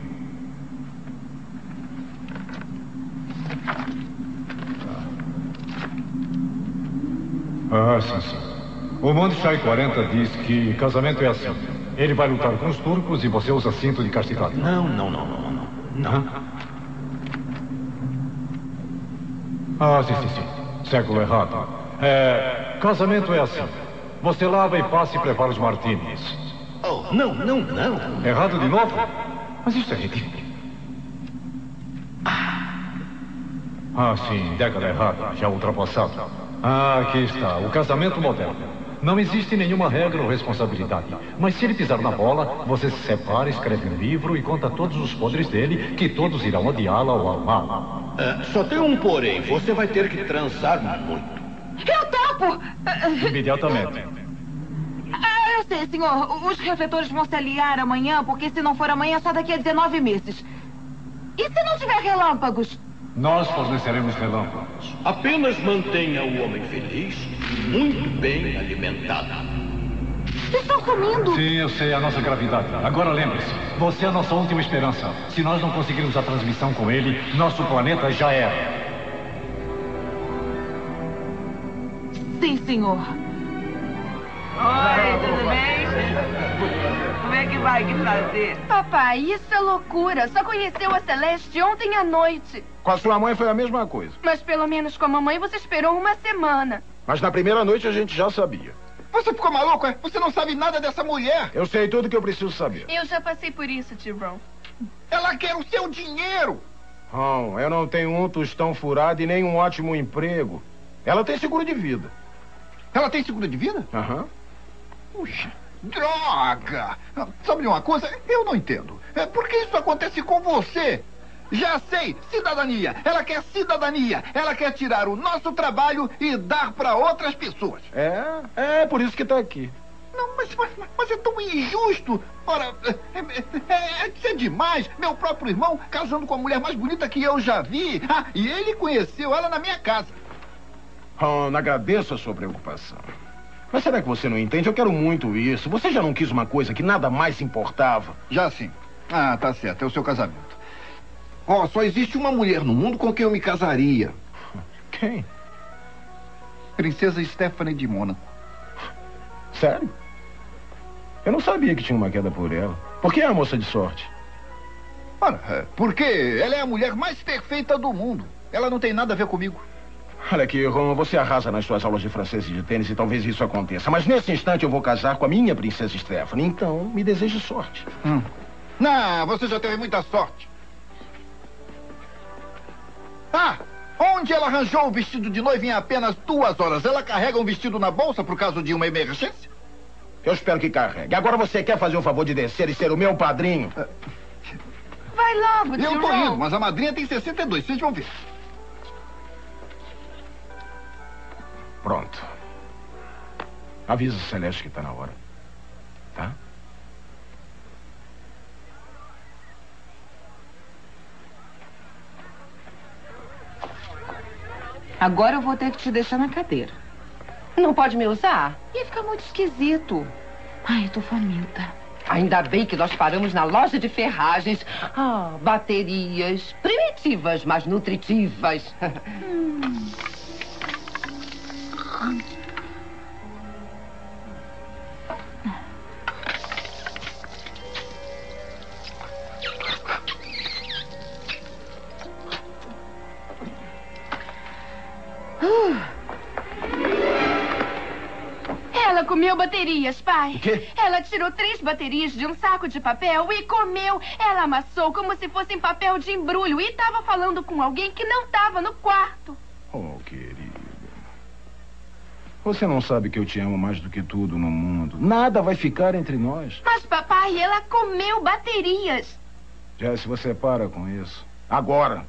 Ah, sim, sim. O Mandchai quarenta diz que casamento é assim. Ele vai lutar com os turcos e você usa cinto de castidade. Não, não, não, não, não. Não. Ah, sim, sim, sim. Século errado. É, casamento é assim. Você lava e passa e prepara os martinis. Oh, não, não, não. Errado de novo? Mas isso é ridículo. Ah, sim, década errada, já ultrapassada. Ah, aqui está, o casamento moderno. Não existe nenhuma regra ou responsabilidade. Mas se ele pisar na bola, você se separa, escreve um livro e conta todos os podres dele, que todos irão odiá-la ou amá-la. É, só tem um porém, você vai ter que transar muito. Eu topo! Imediatamente. Ah, eu sei, senhor. Os refletores vão se aliar amanhã, porque se não for amanhã, só daqui a dezenove meses. E se não tiver relâmpagos? Nós forneceremos relâmpagos. Apenas mantenha o homem feliz e muito bem alimentado. Estão sumindo. Sim, eu sei, a nossa gravidade. Agora lembre-se, você é a nossa última esperança. Se nós não conseguirmos a transmissão com ele, nosso planeta já era. Sim, senhor. Oi, tudo bem? Como é que vai? Que prazer. Papai, isso é loucura. Só conheceu a Celeste ontem à noite. Com a sua mãe foi a mesma coisa. Mas pelo menos com a mamãe você esperou uma semana. Mas na primeira noite a gente já sabia. Você ficou maluco, é? Você não sabe nada dessa mulher. Eu sei tudo que eu preciso saber. Eu já passei por isso, Tyrone. Ela quer o seu dinheiro. Ron, eu não tenho um tostão furado e nem um ótimo emprego. Ela tem seguro de vida. Ela tem seguro de vida? Aham. Uhum. Puxa, droga! Sabe uma coisa? Eu não entendo. É, por que isso acontece com você? Já sei, cidadania. Ela quer cidadania. Ela quer tirar o nosso trabalho e dar para outras pessoas. É, é por isso que tá aqui. Não, mas, mas, mas é tão injusto. Ora, é, é, é, é demais. Meu próprio irmão casando com a mulher mais bonita que eu já vi. Ah, e ele conheceu ela na minha casa. Ron, agradeço a sua preocupação. Mas será que você não entende? Eu quero muito isso. Você já não quis uma coisa que nada mais importava? Já sim. Ah, tá certo. É o seu casamento. Ó, oh, só existe uma mulher no mundo com quem eu me casaria. Quem? Princesa Stephanie de Mônaco. Sério? Eu não sabia que tinha uma queda por ela. Por que é a moça de sorte? Ora, porque ela é a mulher mais perfeita do mundo. Ela não tem nada a ver comigo. Olha aqui, Ron, você arrasa nas suas aulas de francês e de tênis e talvez isso aconteça. Mas nesse instante eu vou casar com a minha princesa Stephanie. Então, me deseje sorte. Hum. Não, você já teve muita sorte. Ah, onde ela arranjou o vestido de noiva em apenas duas horas? Ela carrega um vestido na bolsa por causa de uma emergência? Eu espero que carregue. Agora você quer fazer o favor de descer e ser o meu padrinho? Vai logo, Eu tô indo, mas a madrinha tem sessenta e dois, vocês vão ver. Pronto. Avisa a Celeste que tá na hora. Tá? Agora eu vou ter que te deixar na cadeira. Não pode me usar? Ia ficar muito esquisito. Ai, eu tô faminta. Ainda bem que nós paramos na loja de ferragens. Ah, baterias primitivas, mas nutritivas. Hum. Ela comeu baterias, pai. O quê? Ela tirou três baterias de um saco de papel e comeu. Ela amassou como se fossem papel de embrulho e estava falando com alguém que não estava no quarto. Oh, querida. Você não sabe que eu te amo mais do que tudo no mundo. Nada vai ficar entre nós. Mas, papai, ela comeu baterias. Jesse, você para com isso. Agora.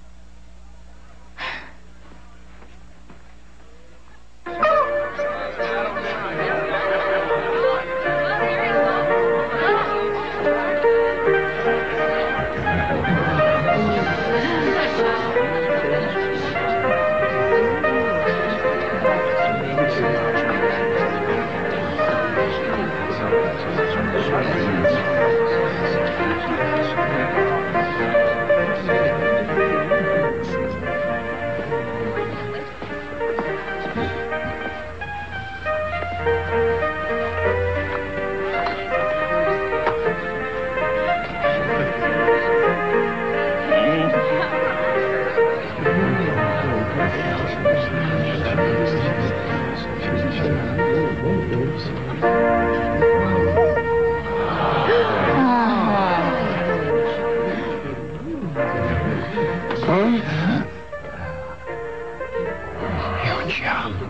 Eu te amo.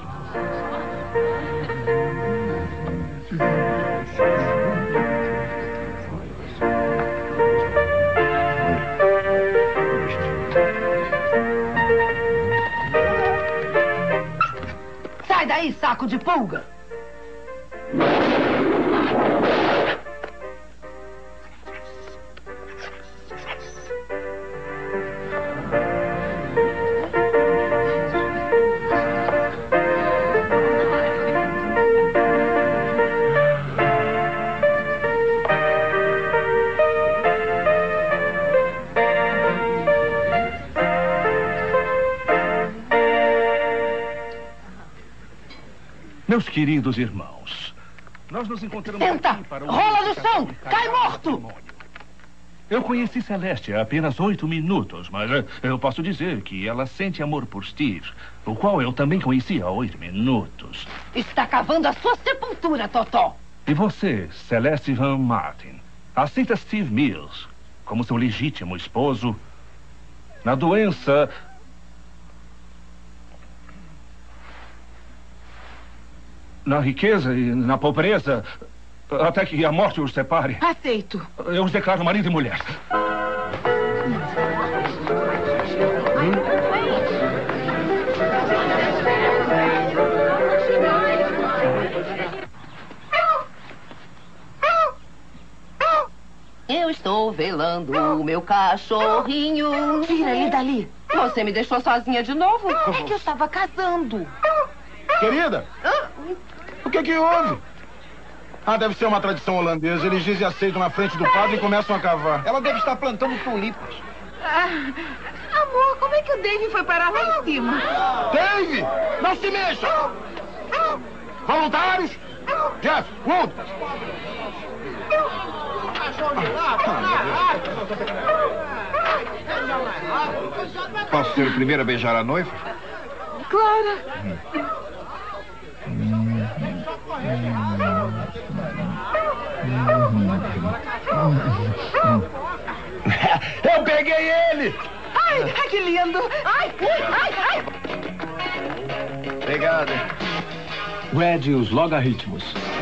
Sai daí, saco de pulga! Meus queridos irmãos, Nós nos encontramos Senta! aqui para o... Rola no chão! Cai morto! Eu conheci Celeste há apenas oito minutos, mas eh, eu posso dizer que ela sente amor por Steve, o qual eu também conheci há oito minutos. Está cavando a sua sepultura, Totó. E você, Celeste Van Martin, aceita Steve Mills como seu legítimo esposo na doença... na riqueza e na pobreza, até que a morte os separe? Aceito. Eu os declaro marido e mulher. Eu estou velando o meu cachorrinho. Tira ele dali. Você me deixou sozinha de novo? É que eu estava casando. Querida, o que que houve? Ah, deve ser uma tradição holandesa. Eles dizem aceitam na frente do padre e começam a cavar. Ela deve estar plantando tulipas. Ah, amor, como é que o Dave foi parar lá em cima? Dave, não se mexa! Voluntários? Jeff, Wood! Posso ser o primeiro a beijar a noiva? Claro. Eu peguei ele! Ai, ai, que lindo! Ai, ai, ai! Obrigado. Red e os logaritmos.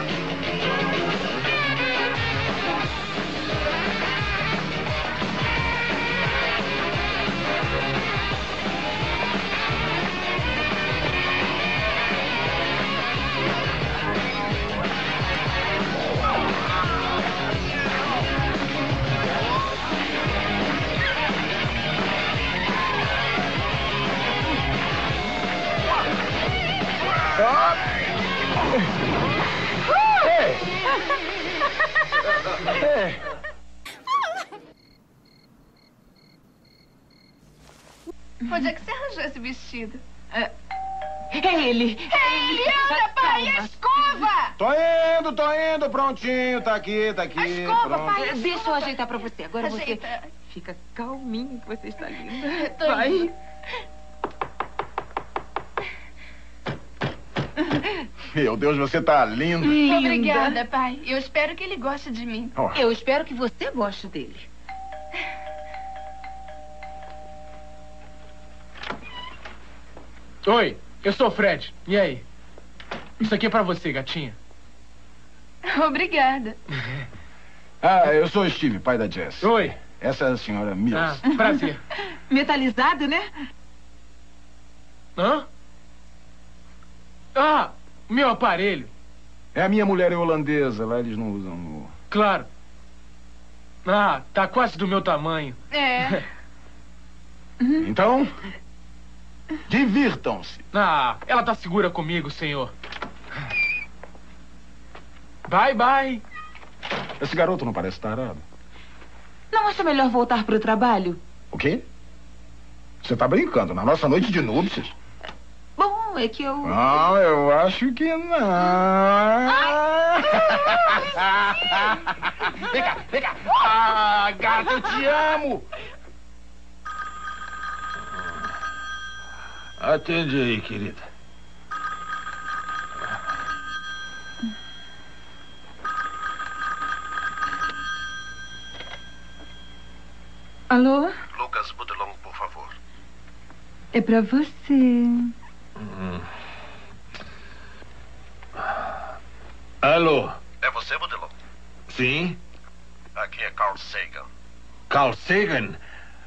Onde é que você arranjou esse vestido? É ele. É ele, anda, pai, a escova! Tô indo, tô indo, prontinho, tá aqui, tá aqui. A escova, pronto. pai, deixa eu ajeitar pra você. Agora Ajeita. você fica calminho que você está linda. Tô Vai. indo. Meu Deus, você tá lindo. Linda. Obrigada, pai. Eu espero que ele goste de mim. Oh. Eu espero que você goste dele. Oi, eu sou o Fred. E aí? Isso aqui é pra você, gatinha. Obrigada. Ah, eu sou o Steve, pai da Jess. Oi. Essa é a senhora Mills. Ah, prazer. Metalizado, né? Hã? Ah, meu aparelho. É a minha mulher é holandesa, lá eles não usam no... Claro. Ah, tá quase do meu tamanho. É. Então, divirtam-se. Ah, ela tá segura comigo, senhor. Bye, bye. Esse garoto não parece tarado. Não acha melhor voltar pro trabalho? O quê? Você tá brincando? Na nossa noite de núpcias? Bom, é que eu... Não, eu acho que não. Vem cá, vem cá. Ah, gata, eu te amo. Atende aí, querida. Alô? Lucas Budlong, por favor. É pra você. Hum. Alô? É você, Budlong? Sim? Aqui é Carl Sagan. Carl Sagan?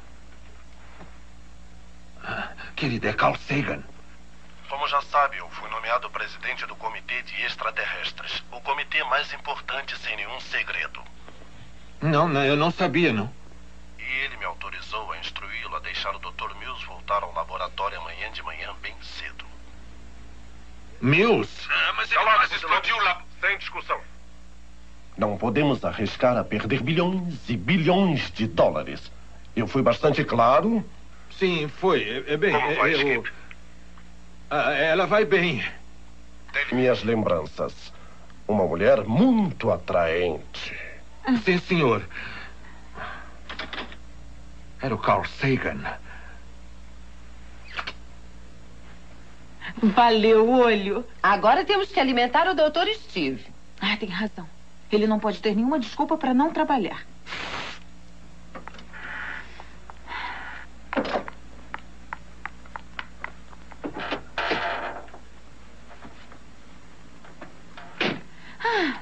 Querida, é Carl Sagan. Como já sabe, eu fui nomeado presidente do Comitê de Extraterrestres. O comitê mais importante sem nenhum segredo. Não, não, eu não sabia, não. E ele me autorizou a instruí-lo a deixar o doutor Mills voltar ao laboratório amanhã de manhã bem cedo. Mills? Ah, mas ele quase explodiu lá. Sem discussão. Não podemos arriscar a perder bilhões e bilhões de dólares. Eu fui bastante claro. Sim, foi. É, é bem, Como vai, eu... Skip? Ah, ela vai bem. Minhas lembranças. uma mulher muito atraente. Sim, senhor. Era o Carl Sagan. Valeu, olho. Agora temos que alimentar o doutor Steve. Ah, tem razão. Ele não pode ter nenhuma desculpa para não trabalhar. Ah.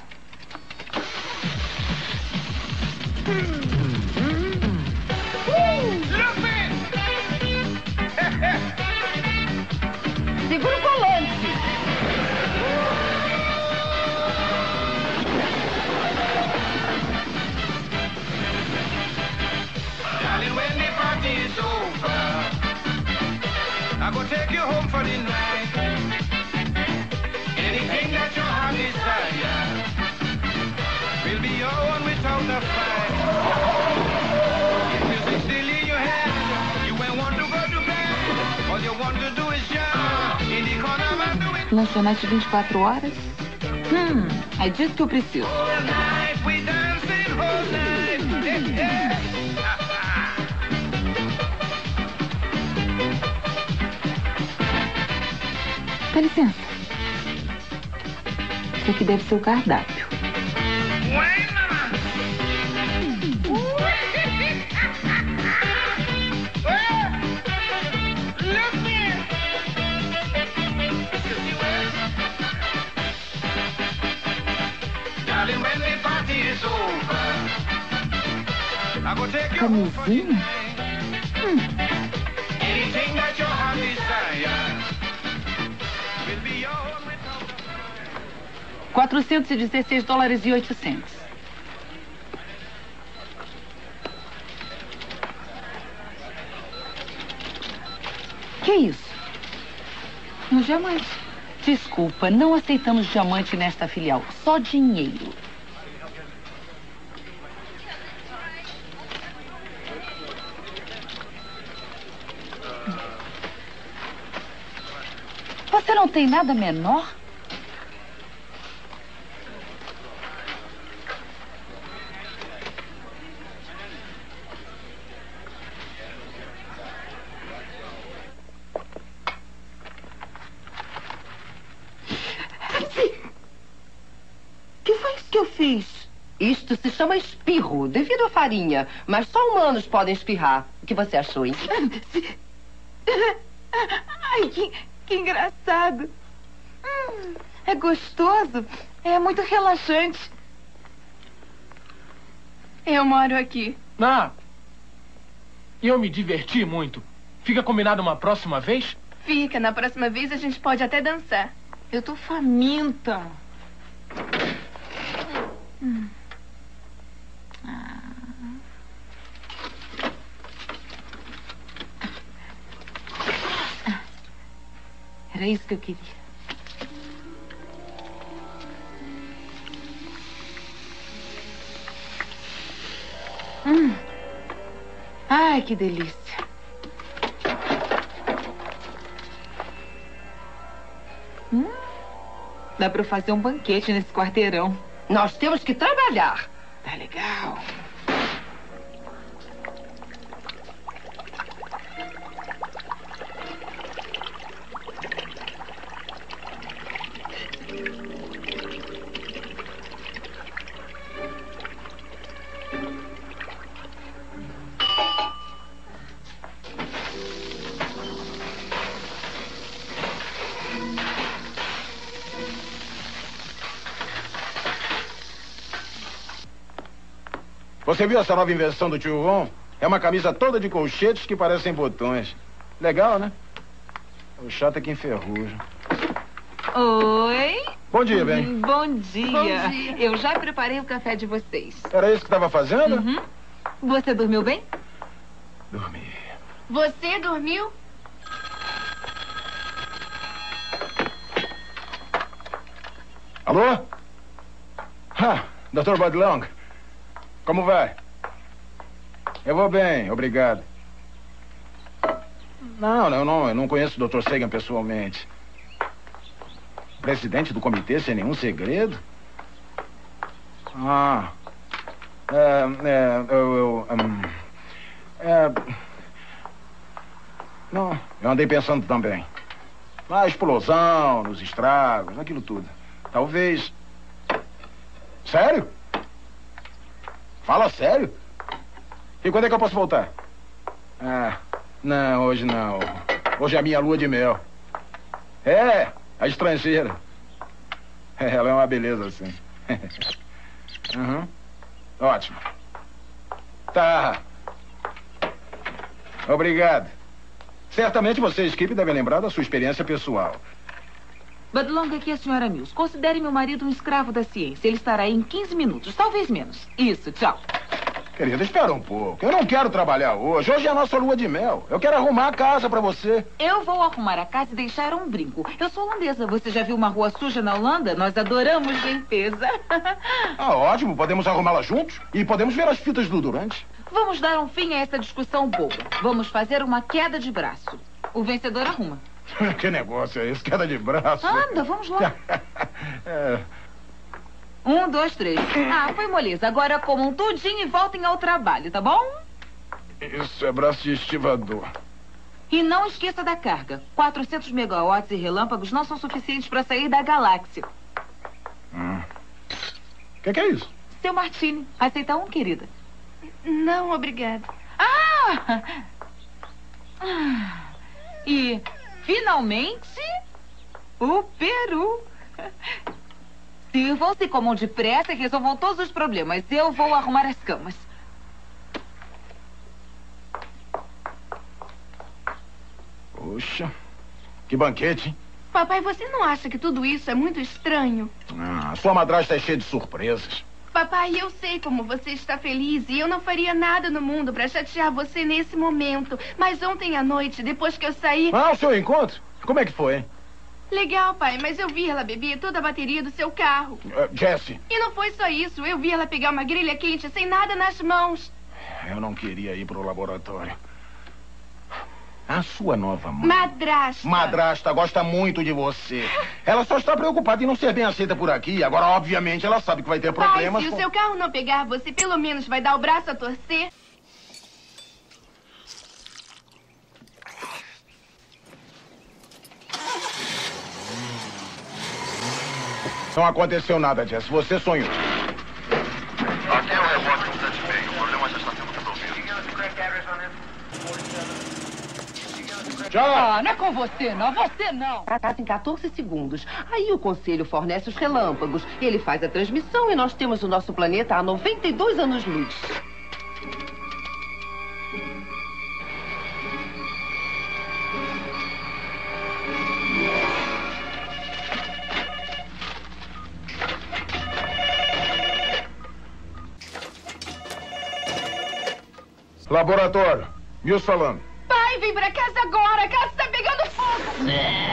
Segura o colante. Darling, when the party is over, I go take you home for the night. Anything that your heart desire will be your own without a fight. If music's still in your head, you won't want to go to bed. All you want to do is jump in the corner of the window. Lanchonete vinte e quatro horas? Hum, é disso que eu preciso. All night we dancing, all night. Yeah, yeah. Dá licença. Isso aqui deve ser o cardápio. Camisinha? Hum. quatrocentos e dezesseis dólares e oitocentos. Que isso? Um diamante. Desculpa, não aceitamos diamante nesta filial. Só dinheiro. Você não tem nada menor? Que foi isso que eu fiz? Isto se chama espirro, devido à farinha. Mas só humanos podem espirrar. O que você achou, hein? Ai, que, que engraçado. Hum, é gostoso. É muito relaxante. Eu moro aqui. Ah, eu me diverti muito. Fica combinado uma próxima vez? Fica, na próxima vez a gente pode até dançar. Eu tô faminta. Hum. Ah. Era isso que eu queria. Hum. Ai, que delícia. Hum. Dá pra fazer um banquete nesse quarteirão. Nós temos que trabalhar. Tá legal. Você viu essa nova invenção do tio Von? É uma camisa toda de colchetes que parecem botões. Legal, né? O chato é que enferruja. Oi. Bom dia, bem. Bom dia. Bom dia. Eu já preparei o café de vocês. Era isso que estava fazendo? Uhum. Você dormiu bem? Dormi. Você dormiu? Alô? Ah, doutor Budlong. Como vai? Eu vou bem, obrigado. Não, não, não, eu não conheço o doutor Sagan pessoalmente. Presidente do comitê sem nenhum segredo? Ah. É, é, eu... eu hum, é, não, eu andei pensando também. Na explosão, nos estragos, naquilo tudo. Talvez... Sério? Fala sério? E quando é que eu posso voltar? Ah, não, hoje não. Hoje é a minha lua de mel. É, a estrangeira. Ela é uma beleza, assim. Uhum. Ótimo. Tá. Obrigado. Certamente você, Skip, deve lembrar da sua experiência pessoal. Budlong, aqui é a senhora Mills. Considere meu marido um escravo da ciência. Ele estará aí em quinze minutos, talvez menos. Isso, tchau. Querida, espera um pouco. Eu não quero trabalhar hoje. Hoje é a nossa lua de mel. Eu quero arrumar a casa pra você. Eu vou arrumar a casa e deixar um brinco. Eu sou holandesa. Você já viu uma rua suja na Holanda? Nós adoramos limpeza. Ah, ótimo. Podemos arrumá-la juntos e podemos ver as fitas do Durante. Vamos dar um fim a essa discussão boba. Vamos fazer uma queda de braço. O vencedor arruma. Que negócio é esse? Queda de braço? Anda, vamos lá. É... Um, dois, três. Ah, foi moleza. Agora comam tudinho e voltem ao trabalho, tá bom? Isso é braço de estivador. E não esqueça da carga. quatrocentos megawatts e relâmpagos não são suficientes para sair da galáxia. Hum. O que, que é isso? Seu Martini. Aceita um, querida? Não, obrigada. Ah! E, finalmente, o Peru. Sirvam-se, comam depressa e resolvam todos os problemas. Eu vou arrumar as camas. Poxa, que banquete, hein? Papai, você não acha que tudo isso é muito estranho? Ah, sua madrasta é cheia de surpresas. Papai, eu sei como você está feliz e eu não faria nada no mundo para chatear você nesse momento. Mas ontem à noite, depois que eu saí... Ah, o seu encontro? Como é que foi, hein? Legal, pai, mas eu vi ela beber toda a bateria do seu carro. Uh, Jessie. E não foi só isso. Eu vi ela pegar uma grelha quente sem nada nas mãos. Eu não queria ir pro laboratório. A sua nova mãe... Madrasta. Madrasta gosta muito de você. Ela só está preocupada em não ser bem aceita por aqui. Agora, obviamente, ela sabe que vai ter Pai, problemas se com... o seu carro não pegar, você pelo menos vai dar o braço a torcer? Não aconteceu nada, Jess. Você sonhou. Aqui é o repórter do Sete Meio. O problema já está sendo resolvido. Ah, não é com você, não. Você não. Pra casa em quatorze segundos. Aí o conselho fornece os relâmpagos. Ele faz a transmissão e nós temos o nosso planeta a noventa e dois anos-luz. Laboratório. Mills falando. Pai, vem pra casa agora. A casa tá pegando fogo.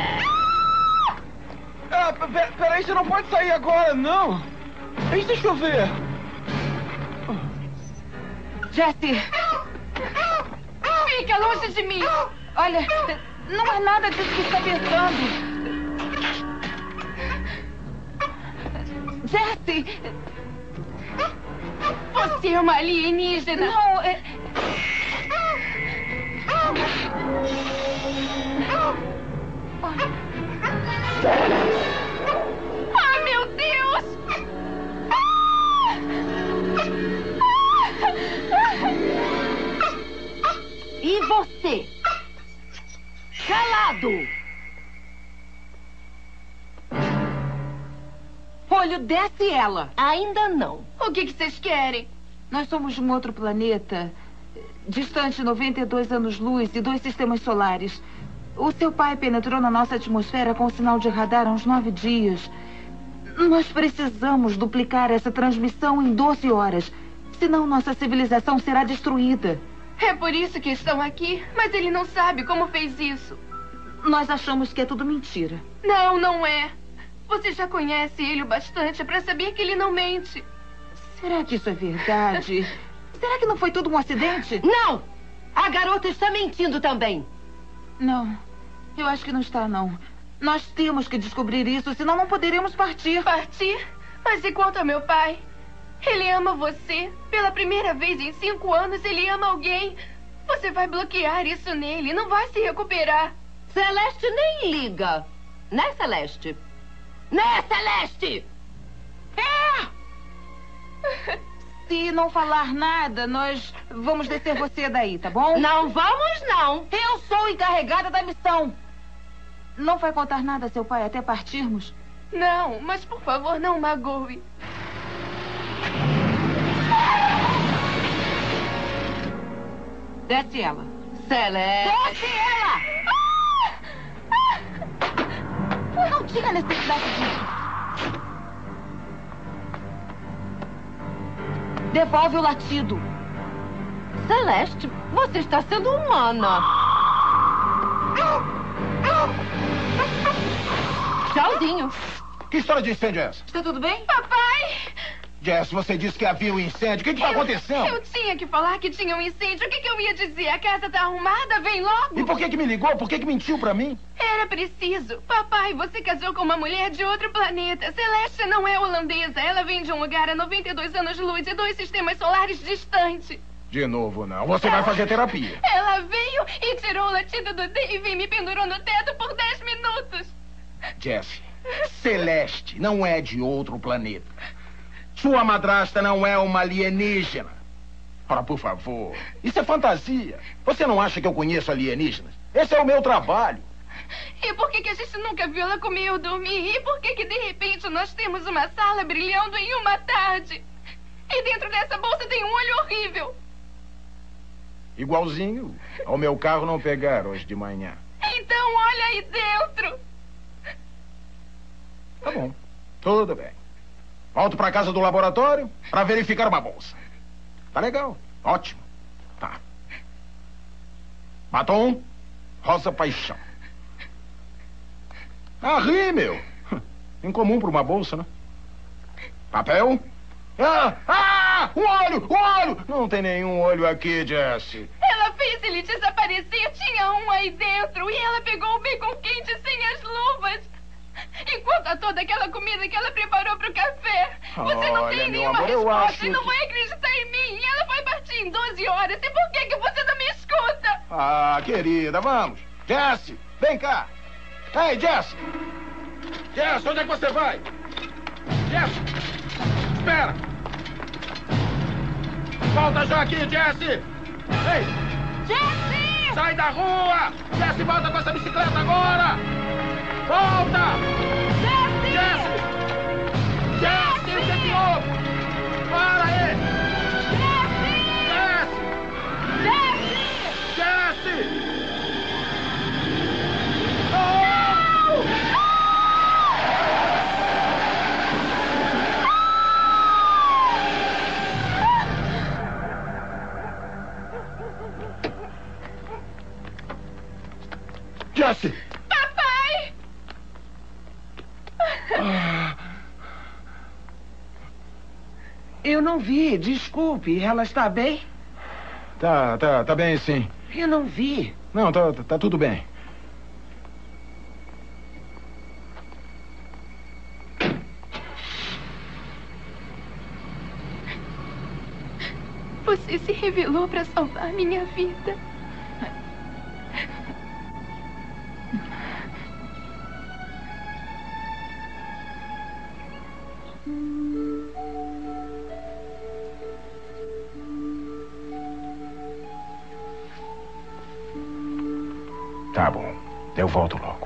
Ah, peraí, você não pode sair agora, não. E deixa eu ver. Jessie. Fica longe de mim. Olha, não é nada disso que está pensando. Jessie. Você é uma alienígena. Não, é... Ah, meu Deus! E você? Calado! Olho, desce ela. Ainda não. O que que vocês querem? Nós somos de um outro planeta, distante noventa e dois anos-luz e dois sistemas solares. O seu pai penetrou na nossa atmosfera com um sinal de radar há uns nove dias. Nós precisamos duplicar essa transmissão em doze horas. Senão nossa civilização será destruída. É por isso que estão aqui, mas ele não sabe como fez isso. Nós achamos que é tudo mentira. Não, não é. Você já conhece ele o bastante para saber que ele não mente. Será que isso é verdade? Será que não foi tudo um acidente? Não! A garota está mentindo também. Não, eu acho que não está, não. Nós temos que descobrir isso, senão não poderemos partir. Partir? Mas e quanto ao meu pai? Ele ama você. Pela primeira vez em cinco anos, ele ama alguém. Você vai bloquear isso nele. Não vai se recuperar. Celeste nem liga. Né, Celeste? Né, Celeste? É! Se não falar nada, nós vamos descer você daí, tá bom? Não vamos, não. Eu sou encarregada da missão. Não vai contar nada a seu pai até partirmos? Não, mas por favor, não magoe. Desce ela. Celeste. Desce ela! Não tinha necessidade disso. Devolve o latido. Celeste, você está sendo humana. Tchauzinho. Que história de incêndio é essa? Está tudo bem? Papai! Jess, você disse que havia um incêndio. O que está acontecendo? Eu tinha que falar que tinha um incêndio. O que, que eu ia dizer? A casa tá arrumada? Vem logo. E por que que me ligou? Por que que mentiu pra mim? Era preciso. Papai, você casou com uma mulher de outro planeta. Celeste não é holandesa. Ela vem de um lugar a noventa e dois anos-luz e dois sistemas solares distantes. De novo, não. Você vai fazer terapia. Ela veio e tirou o latido do Dave e me pendurou no teto por dez minutos. Jess, Celeste não é de outro planeta. Sua madrasta não é uma alienígena. Ora, por favor. Isso é fantasia. Você não acha que eu conheço alienígenas? Esse é o meu trabalho. E por que, que a gente nunca viu ela comer ou dormir? E por que, que de repente nós temos uma sala brilhando em uma tarde? E dentro dessa bolsa tem um olho horrível. Igualzinho ao meu carro não pegar hoje de manhã. Então olha aí dentro. Tá bom. Tudo bem. Volto pra casa do laboratório pra verificar uma bolsa. Tá legal. Ótimo. Tá. Batom, rosa paixão. Ah, rímel. Incomum pra uma bolsa, né? Papel. Ah, ah, um olho, um olho. Não tem nenhum olho aqui, Jessie. Ela fez ele desaparecer. Tinha um aí dentro. E ela pegou o bacon quente sem as luvas. Enquanto a toda aquela comida que ela preparou pro café. Você não Olha, tem meu nenhuma amor, eu resposta acho e não que- vai acreditar em mim. E ela vai partir em doze horas. E por que, que você não me escuta? Ah, querida, vamos. Jessie, vem cá. Ei, Jessie. Jessie, onde é que você vai? Jessie, espera. Volta já aqui, Jessie. Ei. Jessie! Sai da rua. Jessie, volta com essa bicicleta agora. Volta. Jessie! Jessie. Jessie, o que que houve? Para aí. Jessie! Jessie. Oh! Jessie! Papai! Ah, Eu não vi, desculpe. Ela está bem? tá, tá, tá bem sim. Eu não vi. Não, tá, tá, tá tudo bem. Você se revelou para salvar minha vida. Tá bom, eu volto logo.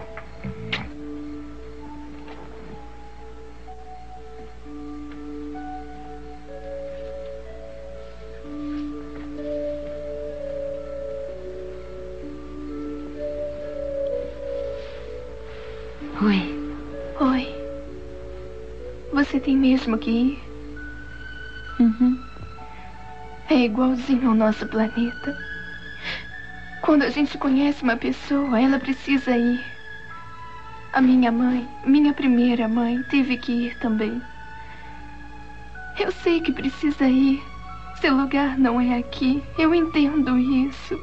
Oi. Oi. Você tem mesmo que ir? Uhum. É igualzinho ao nosso planeta. Quando a gente conhece uma pessoa, ela precisa ir. A minha mãe, minha primeira mãe, teve que ir também. Eu sei que precisa ir. Seu lugar não é aqui. Eu entendo isso.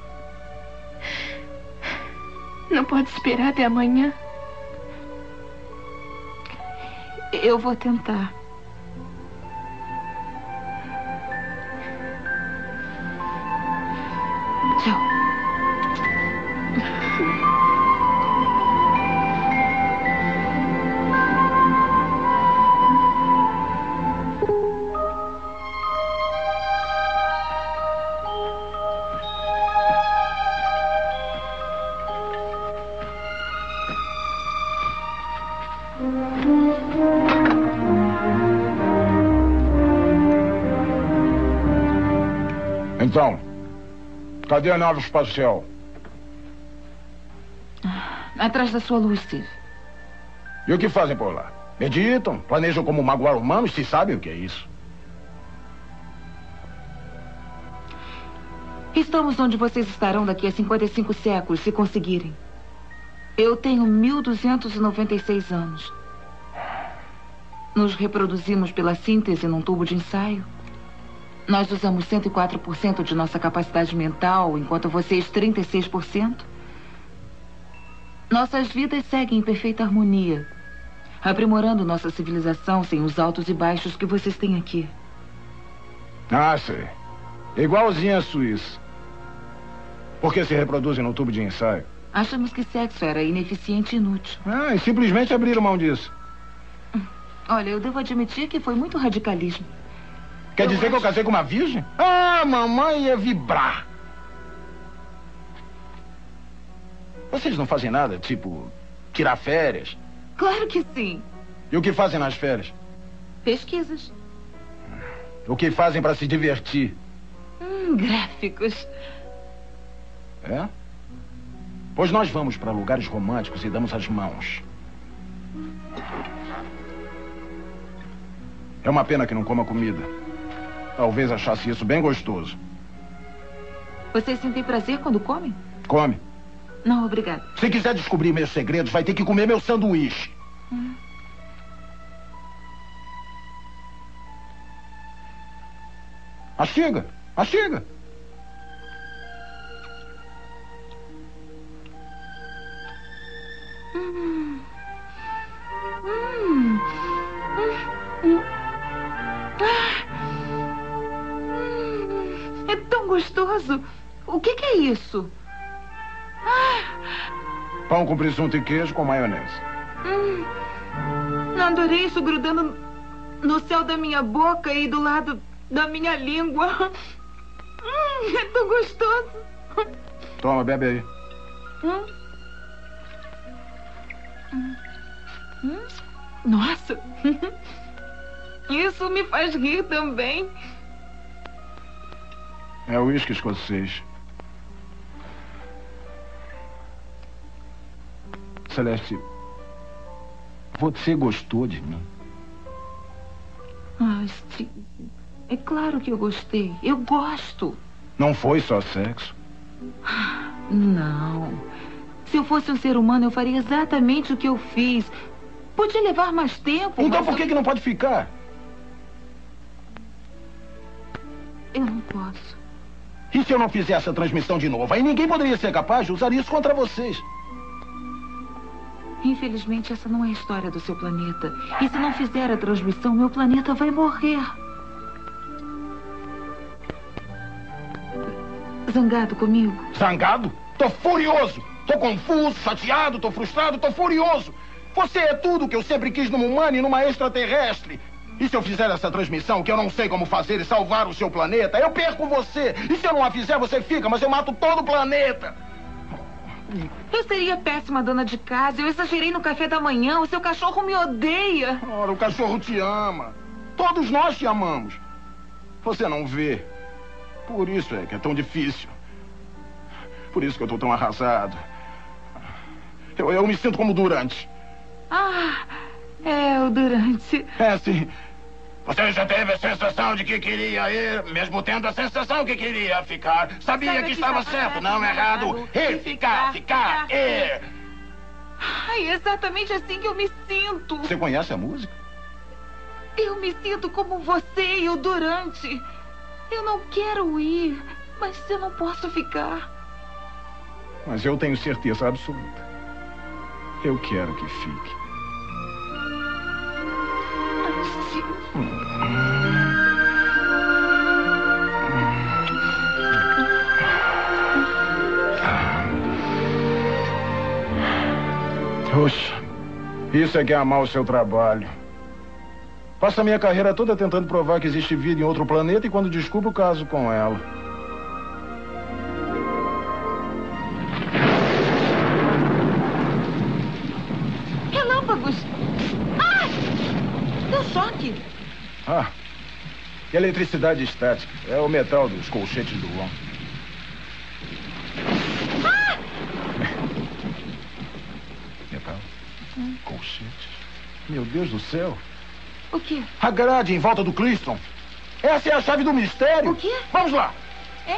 Não pode esperar até amanhã? Eu vou tentar. Então, cadê a nave espacial? Atrás da sua luz, Steve. E o que fazem por lá? Meditam, planejam como magoar humanos, se sabem o que é isso. Estamos onde vocês estarão daqui a cinquenta e cinco séculos, se conseguirem. Eu tenho mil duzentos e noventa e seis anos. Nos reproduzimos pela síntese num tubo de ensaio. Nós usamos cento e quatro por cento de nossa capacidade mental, enquanto vocês trinta e seis por cento. Nossas vidas seguem em perfeita harmonia, aprimorando nossa civilização sem os altos e baixos que vocês têm aqui. Ah, sei. Igualzinha a Suíça. Por que se reproduzem no tubo de ensaio? Achamos que sexo era ineficiente e inútil. Ah, e simplesmente abriram mão disso. Olha, eu devo admitir que foi muito radicalismo. Quer eu dizer acho... que eu casei com uma virgem? Ah, mamãe ia vibrar. Vocês não fazem nada, tipo, tirar férias? Claro que sim. E o que fazem nas férias? Pesquisas. O que fazem para se divertir? Hum, gráficos. É? Pois nós vamos para lugares românticos e damos as mãos. É uma pena que não coma comida. Talvez achasse isso bem gostoso. Vocês sentem prazer quando comem? Come. Não, obrigada. Se quiser descobrir meus segredos, vai ter que comer meu sanduíche. Hum. Mastiga, mastiga. Hum. Hum. Hum. Hum. É tão gostoso. O que, que é isso? Pão com presunto e queijo com maionese. Hum. Adorei isso grudando no céu da minha boca e do lado da minha língua. Hum, é tão gostoso. Toma, bebe aí. Hum. Hum. Nossa. Isso me faz rir também. É o uísque escocês. Celeste, você gostou de mim? Ah, Steve, é claro que eu gostei. Eu gosto. Não foi só sexo? Não. Se eu fosse um ser humano, eu faria exatamente o que eu fiz. Podia levar mais tempo. Então por eu... que, que não pode ficar? Eu não posso. E se eu não fizer essa transmissão de novo? Aí ninguém poderia ser capaz de usar isso contra vocês. Infelizmente, essa não é a história do seu planeta. E se não fizer a transmissão, meu planeta vai morrer. Zangado comigo? Zangado? Tô furioso. Tô confuso, chateado, tô frustrado, tô furioso. Você é tudo que eu sempre quis numa humana e numa extraterrestre. E se eu fizer essa transmissão, que eu não sei como fazer, e salvar o seu planeta, eu perco você. E se eu não a fizer, você fica, mas eu mato todo o planeta. Eu seria péssima dona de casa. Eu exagerei no café da manhã. O seu cachorro me odeia. Ora, o cachorro te ama. Todos nós te amamos. Você não vê. Por isso é que é tão difícil. Por isso que eu tô tão arrasado. Eu, eu me sinto como Durante. Ah, é o Durante. É, sim. Você já teve a sensação de que queria ir, mesmo tendo a sensação que queria ficar. Sabia Sabe que que estava estava certo, certo, não não errado. errado. Ir, ficar, ficar, ir. Ai, é exatamente assim que eu me sinto. Você conhece a música? Eu me sinto como você e o Durante. Eu não quero ir, mas eu não posso ficar. Mas eu tenho certeza absoluta. Eu quero que fique. Poxa, isso é que é amar o seu trabalho. Passo a minha carreira toda tentando provar que existe vida em outro planeta e quando descubro o caso com ela. Relâmpago! amigos. Ah! Deu choque. Ah, eletricidade estática. É o metal dos colchetes do Ron. Ah! Metal? Hum. Colchetes? Meu Deus do céu. O quê? A grade em volta do Cliston. Essa é a chave do mistério. O quê? Vamos lá. É?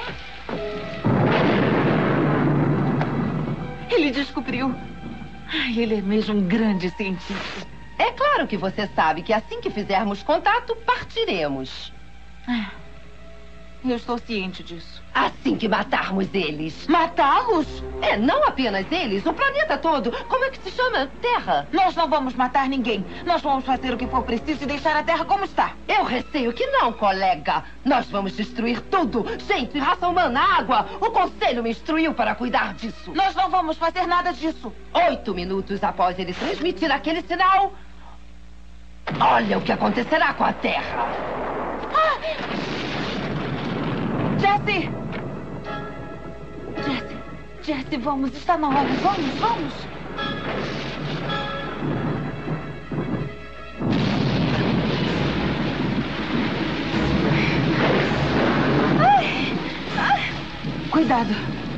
Ele descobriu. Ai, ele é mesmo um grande cientista. É claro que você sabe que assim que fizermos contato, partiremos. Ah, eu estou ciente disso. Assim que matarmos eles. Matá-los? É, não apenas eles, o planeta todo. Como é que se chama? Terra. Nós não vamos matar ninguém. Nós vamos fazer o que for preciso e deixar a Terra como está. Eu receio que não, colega. Nós vamos destruir tudo. Gente, raça humana, água. O Conselho me instruiu para cuidar disso. Nós não vamos fazer nada disso. Oito minutos após ele transmitir aquele sinal... Olha o que acontecerá com a Terra. Ah! Jesse! Jesse, Jesse, vamos, está na hora. Vamos, vamos. Ai, ai. Cuidado.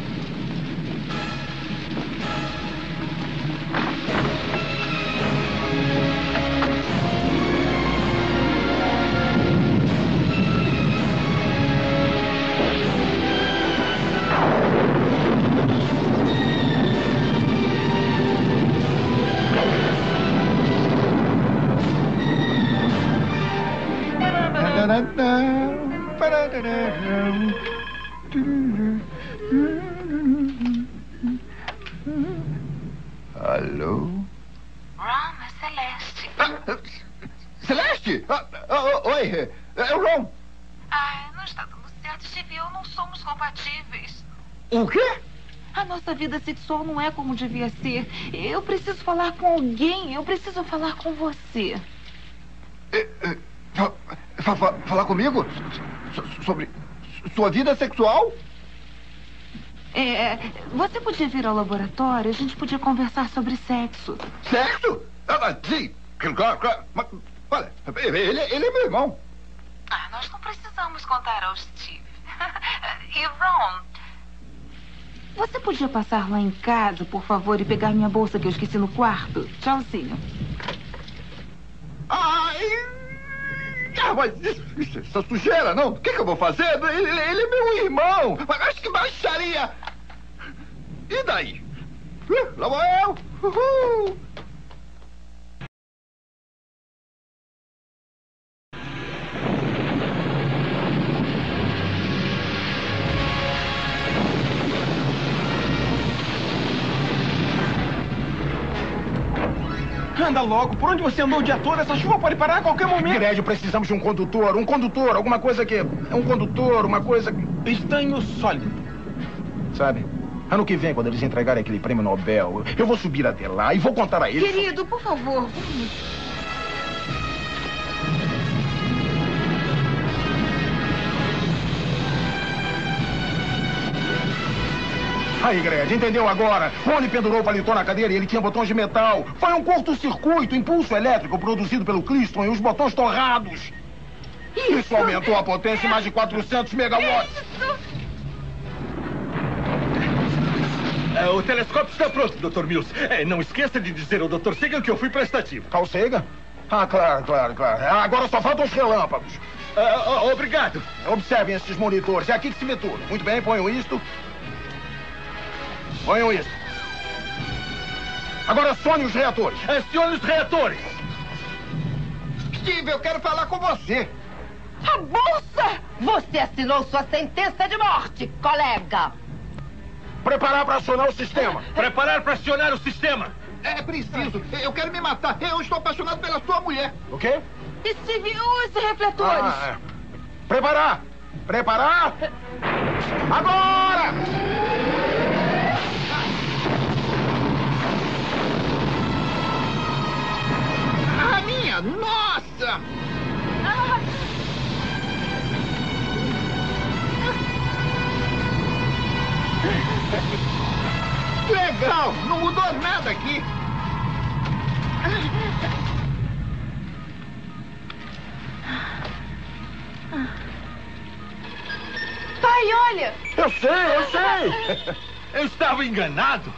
Alô? Ron, é Celeste. Ah, Celeste? Ah, ah, oi, é o Ron. Ai, não está dando certo. Steve e eu não somos compatíveis. O quê? A nossa vida sexual não é como devia ser. Eu preciso falar com alguém. Eu preciso falar com você. É, é, fa, fa, falar comigo? So, sobre sua vida sexual? É, você podia vir ao laboratório? A gente podia conversar sobre sexo. Sexo? Ah, sim, claro, claro. Mas, olha, ele, ele é meu irmão. Ah, nós não precisamos contar ao Steve. E Ron, você podia passar lá em casa, por favor, e pegar minha bolsa que eu esqueci no quarto? Tchauzinho. Ai... Ah, mas isso, isso, essa sujeira, não? O que, que eu vou fazer? Ele, ele é meu irmão. Acho que baixaria. E daí? Uh, lá vou eu. Uhul. Anda logo, por onde você andou o dia todo? Essa chuva pode parar a qualquer momento. Grédio, precisamos de um condutor, um condutor, alguma coisa que... É um condutor, uma coisa... Estanho sólido. Sabe, ano que vem, quando eles entregarem aquele prêmio Nobel, eu vou subir até lá e vou contar a eles... Querido, por favor, vamos. Aí, Gred, entendeu agora? Rony pendurou o paletó na cadeira e ele tinha botões de metal. Foi um curto-circuito, impulso elétrico produzido pelo Cliston e os botões torrados. Isso, Isso aumentou a potência em mais de quatrocentos megawatts. É, o telescópio está pronto, doutor Mills. É, não esqueça de dizer ao doutor Sagan que eu fui prestativo. Carl Sagan? Ah, claro, claro, claro. Agora só faltam os relâmpagos. Ah, oh, obrigado. Observem esses monitores. É aqui que se vê tudo. Muito bem, ponham isto. Ponham isso. Agora acione os reatores. Acione os reatores. Steve, eu quero falar com você. A bolsa! Você assinou sua sentença de morte, colega. Preparar para acionar o sistema. Preparar para acionar o sistema. É preciso. Eu quero me matar. Eu estou apaixonado pela sua mulher. O quê? Steve, use refletores. Ah, é. Preparar. Preparar. Agora! Ah, minha nossa! Ah. Legal! Não mudou nada aqui. Eu sei, eu sei! Eu estava enganado.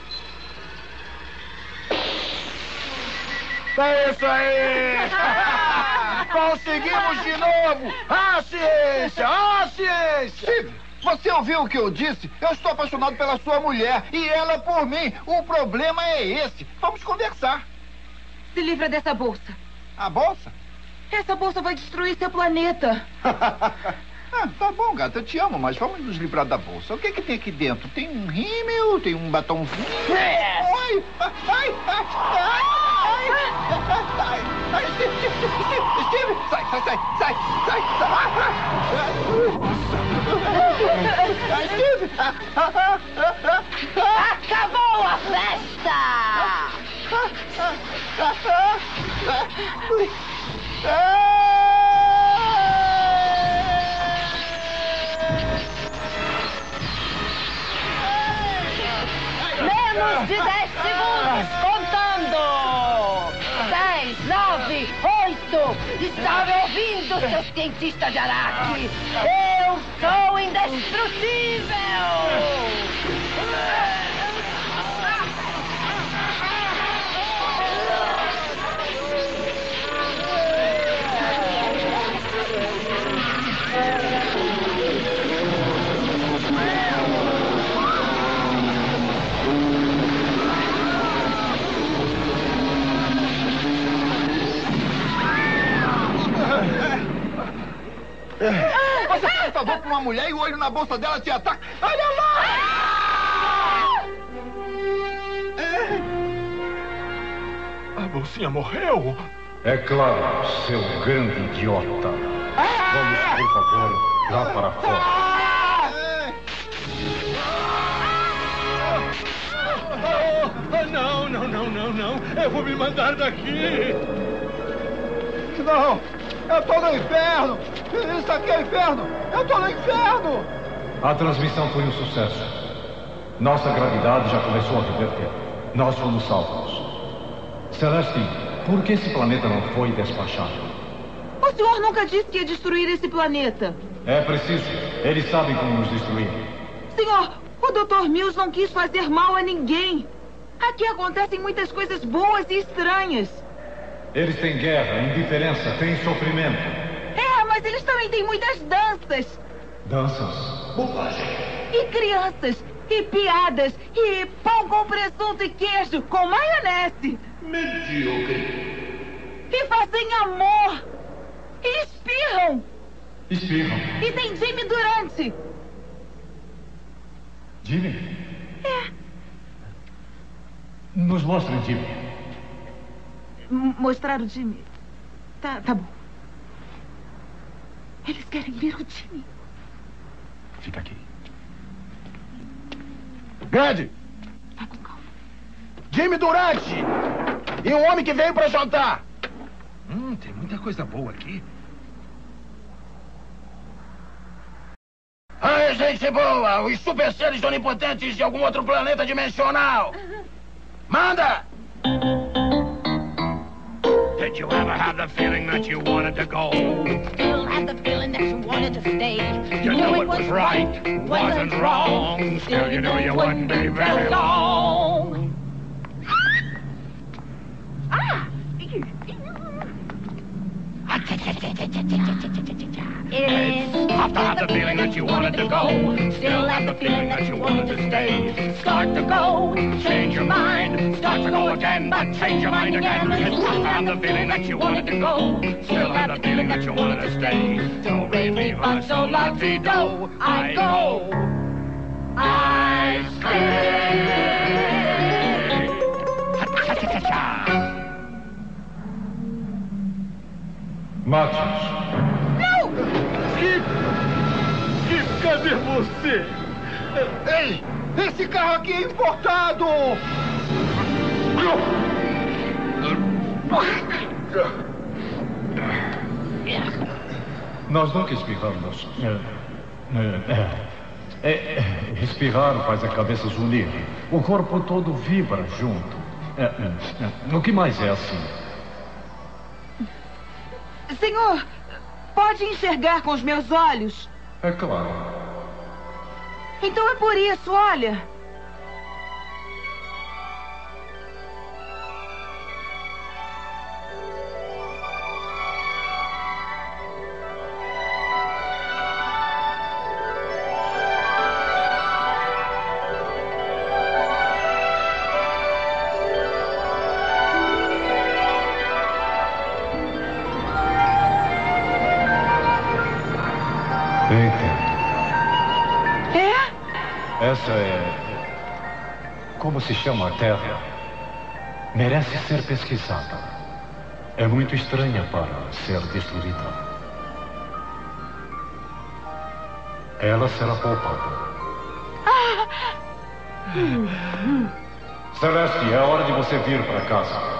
É isso aí! Conseguimos de novo! A ciência! A ciência! Steve, você ouviu o que eu disse? Eu estou apaixonado pela sua mulher e ela por mim. O problema é esse. Vamos conversar. Se livra dessa bolsa. A bolsa? Essa bolsa vai destruir seu planeta. Ah, tá bom, gata, eu te amo, mas vamos nos livrar da bolsa. O que é que tem aqui dentro? Tem um rímel, tem um batomzinho... É. Ai, ai, ai, ai, ai, ai, ai, Steve, Steve, Steve, sai, sai, sai, sai, sai, sai. Ai, Steve. Acabou a festa! Menos de dez segundos, contando! Dez, nove, oito! Está me ouvindo, seu cientista de Araque? Eu sou indestrutível! Você faz favor pra uma mulher e o olho na bolsa dela te ataca. Olha lá! A bolsinha morreu? É claro, seu grande idiota. Vamos, por favor, lá para fora. Oh, não, não, não, não, não. Eu vou me mandar daqui. Não, eu tô no inferno. Isso aqui é inferno. Eu tô no inferno. A transmissão foi um sucesso. Nossa gravidade já começou a reverter. Nós fomos salvos. Celeste, por que esse planeta não foi despachado? O senhor nunca disse que ia destruir esse planeta. É preciso. Eles sabem como nos destruir. Senhor, o doutor Mills não quis fazer mal a ninguém. Aqui acontecem muitas coisas boas e estranhas. Eles têm guerra, indiferença, têm sofrimento. É, mas eles também têm muitas danças. Danças? Bobagem. E crianças. E piadas. E pão com presunto e queijo com maionese. Medíocre. E fazem amor. E espirram. Espirram? E tem Jimmy Durante. Jimmy? É. Nos mostrem, Jimmy. M- mostrar o Jimmy. Tá, tá bom. Eles querem ver o Jimmy. Fica aqui. Grande! Vai com calma. Jimmy Durante! E um homem que veio pra jantar! Hum, tem muita coisa boa aqui. Aí, gente boa! Os super seres onipotentes de algum outro planeta dimensional! Manda! Did you ever have the feeling that you wanted to go? Still had the feeling that you wanted to stay. You knew it was right, wasn't wrong. Still you knew you wouldn't be very long. Ah! After have the feeling that you wanted to go. Still have the feeling that you wanted to stay. Start to go, change your mind. Start to go again, but change your mind again. It's tough to have the feeling that you wanted to go. Still have the feeling that you wanted to stay. Do re mi fa sol la ti do. I go. I stay. Mate-os. Não! Skip! Skip, cadê você? Ei! Esse carro aqui é importado! Nós nunca espirramos. É, é, é, é, espirrar faz a cabeça unir. O corpo todo vibra junto. É, é, é. O que mais é assim? Senhor, pode enxergar com os meus olhos? É claro. Então é por isso, olha. Essa é... como se chama a Terra? Merece ser pesquisada. É muito estranha para ser destruída. Ela será poupada. Ah! Celeste, é hora de você vir para casa.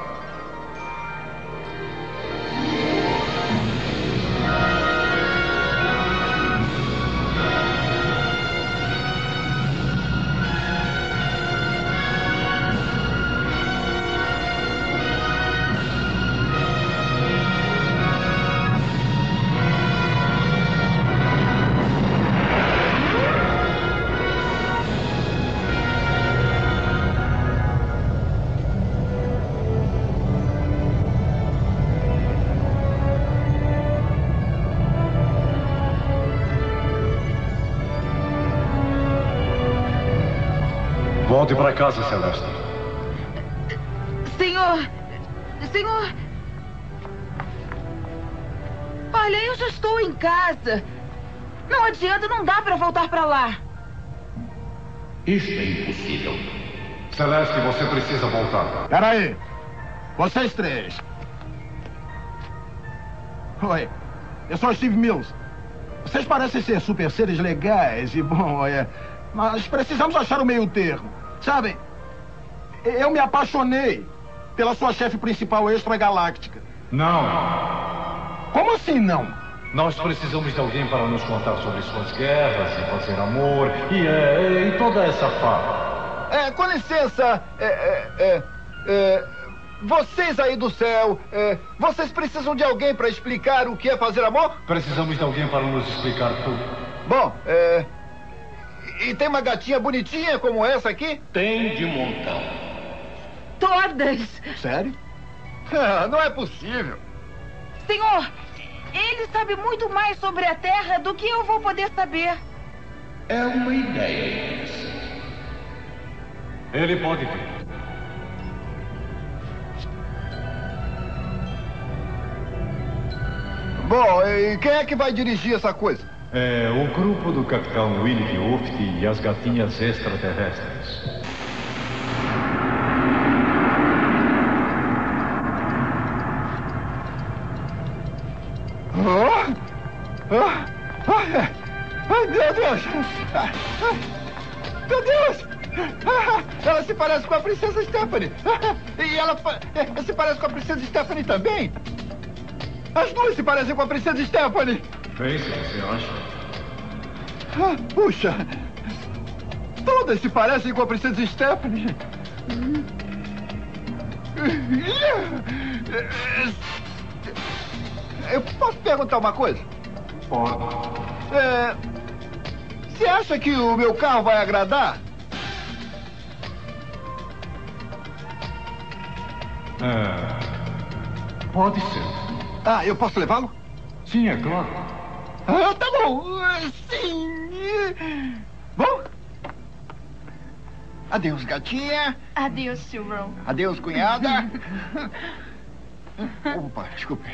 Volte para casa, Celeste. Senhor! Senhor! Olha, eu já estou em casa. Não adianta, não dá para voltar para lá. Isso é impossível. Celeste, você precisa voltar. Peraí. Vocês três. Oi. Eu sou o Steve Mills. Vocês parecem ser super seres legais e, bom, é... mas precisamos achar o meio termo. Sabem, eu me apaixonei pela sua chefe principal extragaláctica. Não. Como assim não? Nós precisamos de alguém para nos contar sobre suas guerras e fazer amor e, é, e toda essa fala. É, com licença, é, é, é, é, vocês aí do céu, é, vocês precisam de alguém para explicar o que é fazer amor? Precisamos de alguém para nos explicar tudo. Bom, é... e tem uma gatinha bonitinha como essa aqui? Tem de montão. Todas! Sério? Ah, não é possível. Senhor, ele sabe muito mais sobre a Terra do que eu vou poder saber. É uma ideia. Ele pode ter. Bom, e quem é que vai dirigir essa coisa? É o grupo do Capitão Willie Uft e as gatinhas extraterrestres. Oh! Oh! Oh! Ai, meu Deus! Ah, ah, meu Deus! Ah, ela se parece com a princesa Stephanie! Ah, e ela eh, se parece com a princesa Stephanie também! As duas se parecem com a princesa Stephanie! Bem, se você acha. Ah, puxa! Todas se parecem com a princesa Stephanie! Eu posso perguntar uma coisa? Pode. É, você acha que o meu carro vai agradar? É, pode ser. Ah, eu posso levá-lo? Sim, é claro. Ah, tá bom. Sim. Bom. Adeus, gatinha. Adeus, Silvão. Adeus, cunhada. Opa, desculpe.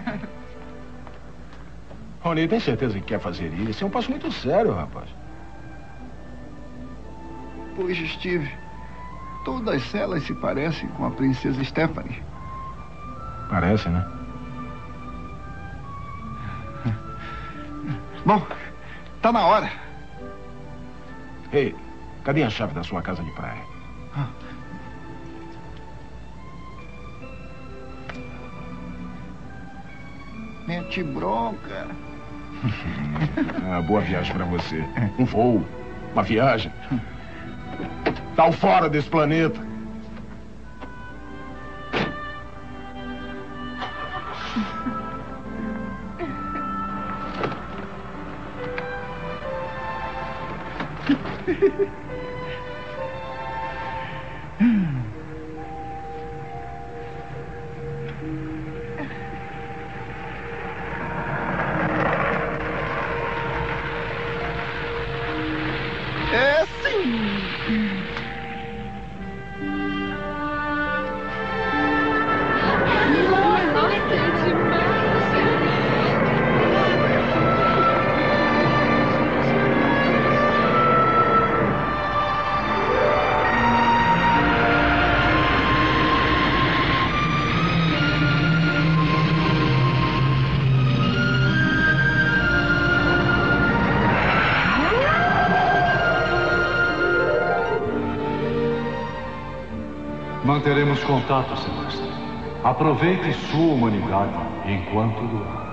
Rony, tem certeza que quer fazer isso? É um passo muito sério, rapaz. Pois, Steve, todas elas se parecem com a princesa Stephanie. Parece, né? Bom, tá na hora. Ei, cadê a chave da sua casa de praia? Ah. Mete bronca. Ah, boa viagem pra você. Um voo, uma viagem. Tal fora desse planeta. É sim. Manteremos contato, Celeste. Aproveite sua humanidade enquanto durar.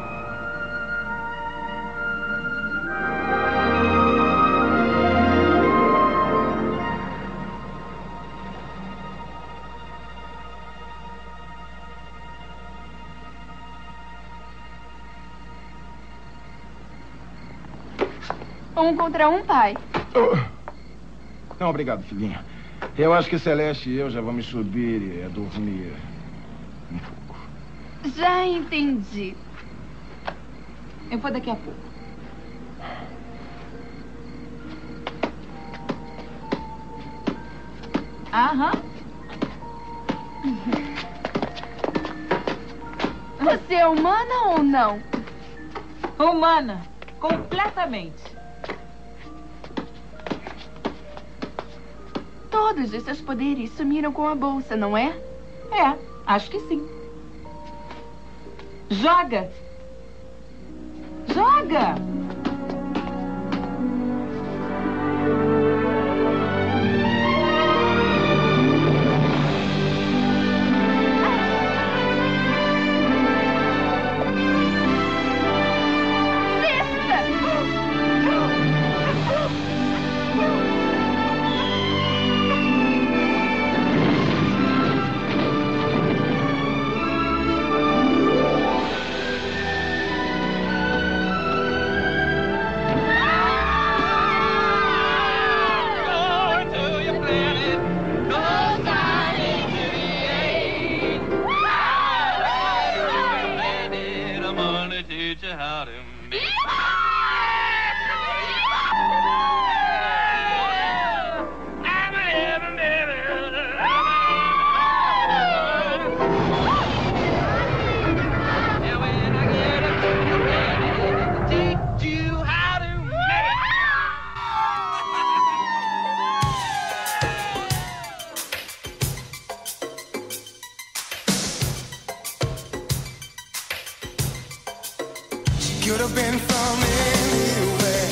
Um contra um, pai. Oh. Não, obrigado, filhinha. Eu acho que Celeste e eu já vamos subir e é dormir um pouco. Já entendi. Eu vou daqui a pouco. Aham. Você é humana ou não? Humana. Completamente. Todos os seus poderes sumiram com a bolsa, não é? É, acho que sim. Joga! Joga! Could have been from anywhere.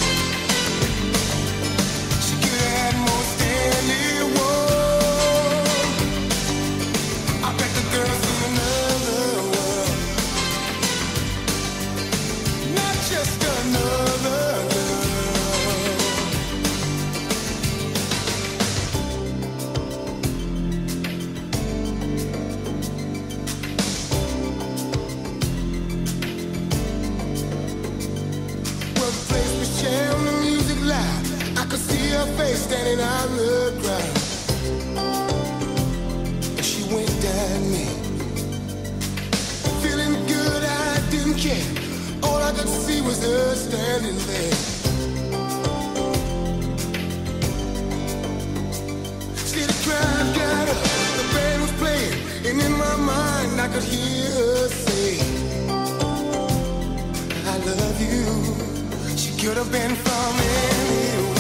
She could have had most anyone. I bet the girl's in another world, not just another her face standing on the ground, and she winked at me. Feeling good, I didn't care. All I could see was her standing there. See, the crowd got up, the band was playing, and in my mind I could hear her say, I love you. She could have been from anywhere.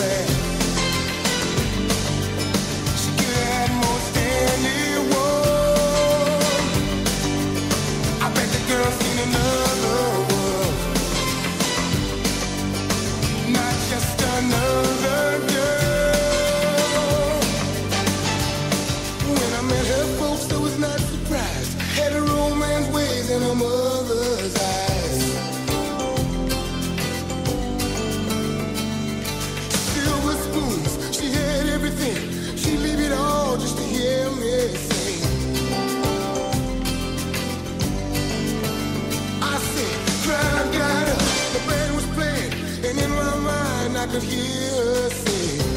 I could hear her say,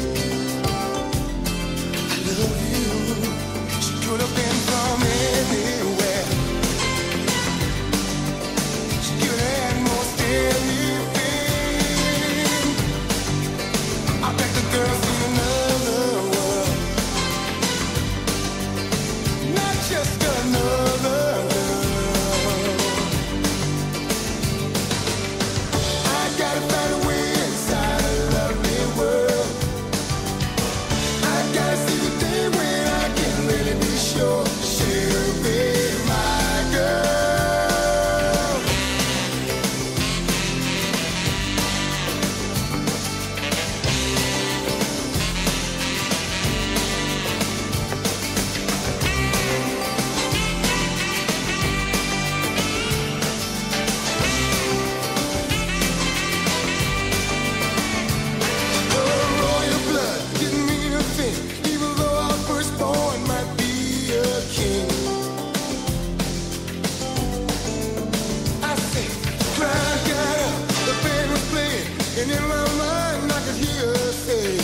And in my mind I could hear her say,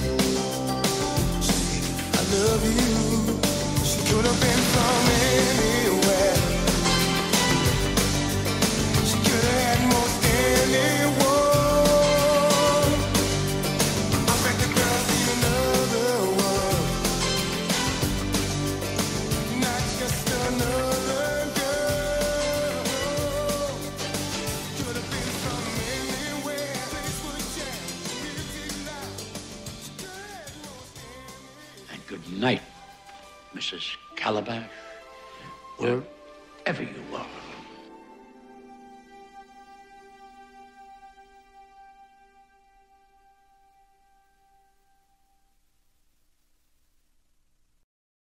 I love you. She could have been from anywhere. She could have had most anyone. I bet the girl see another one, not just another girl. Could have been from anywhere. Place would change, music loud. She could have had most anyone. And good night, Missus Calabash, wherever you are.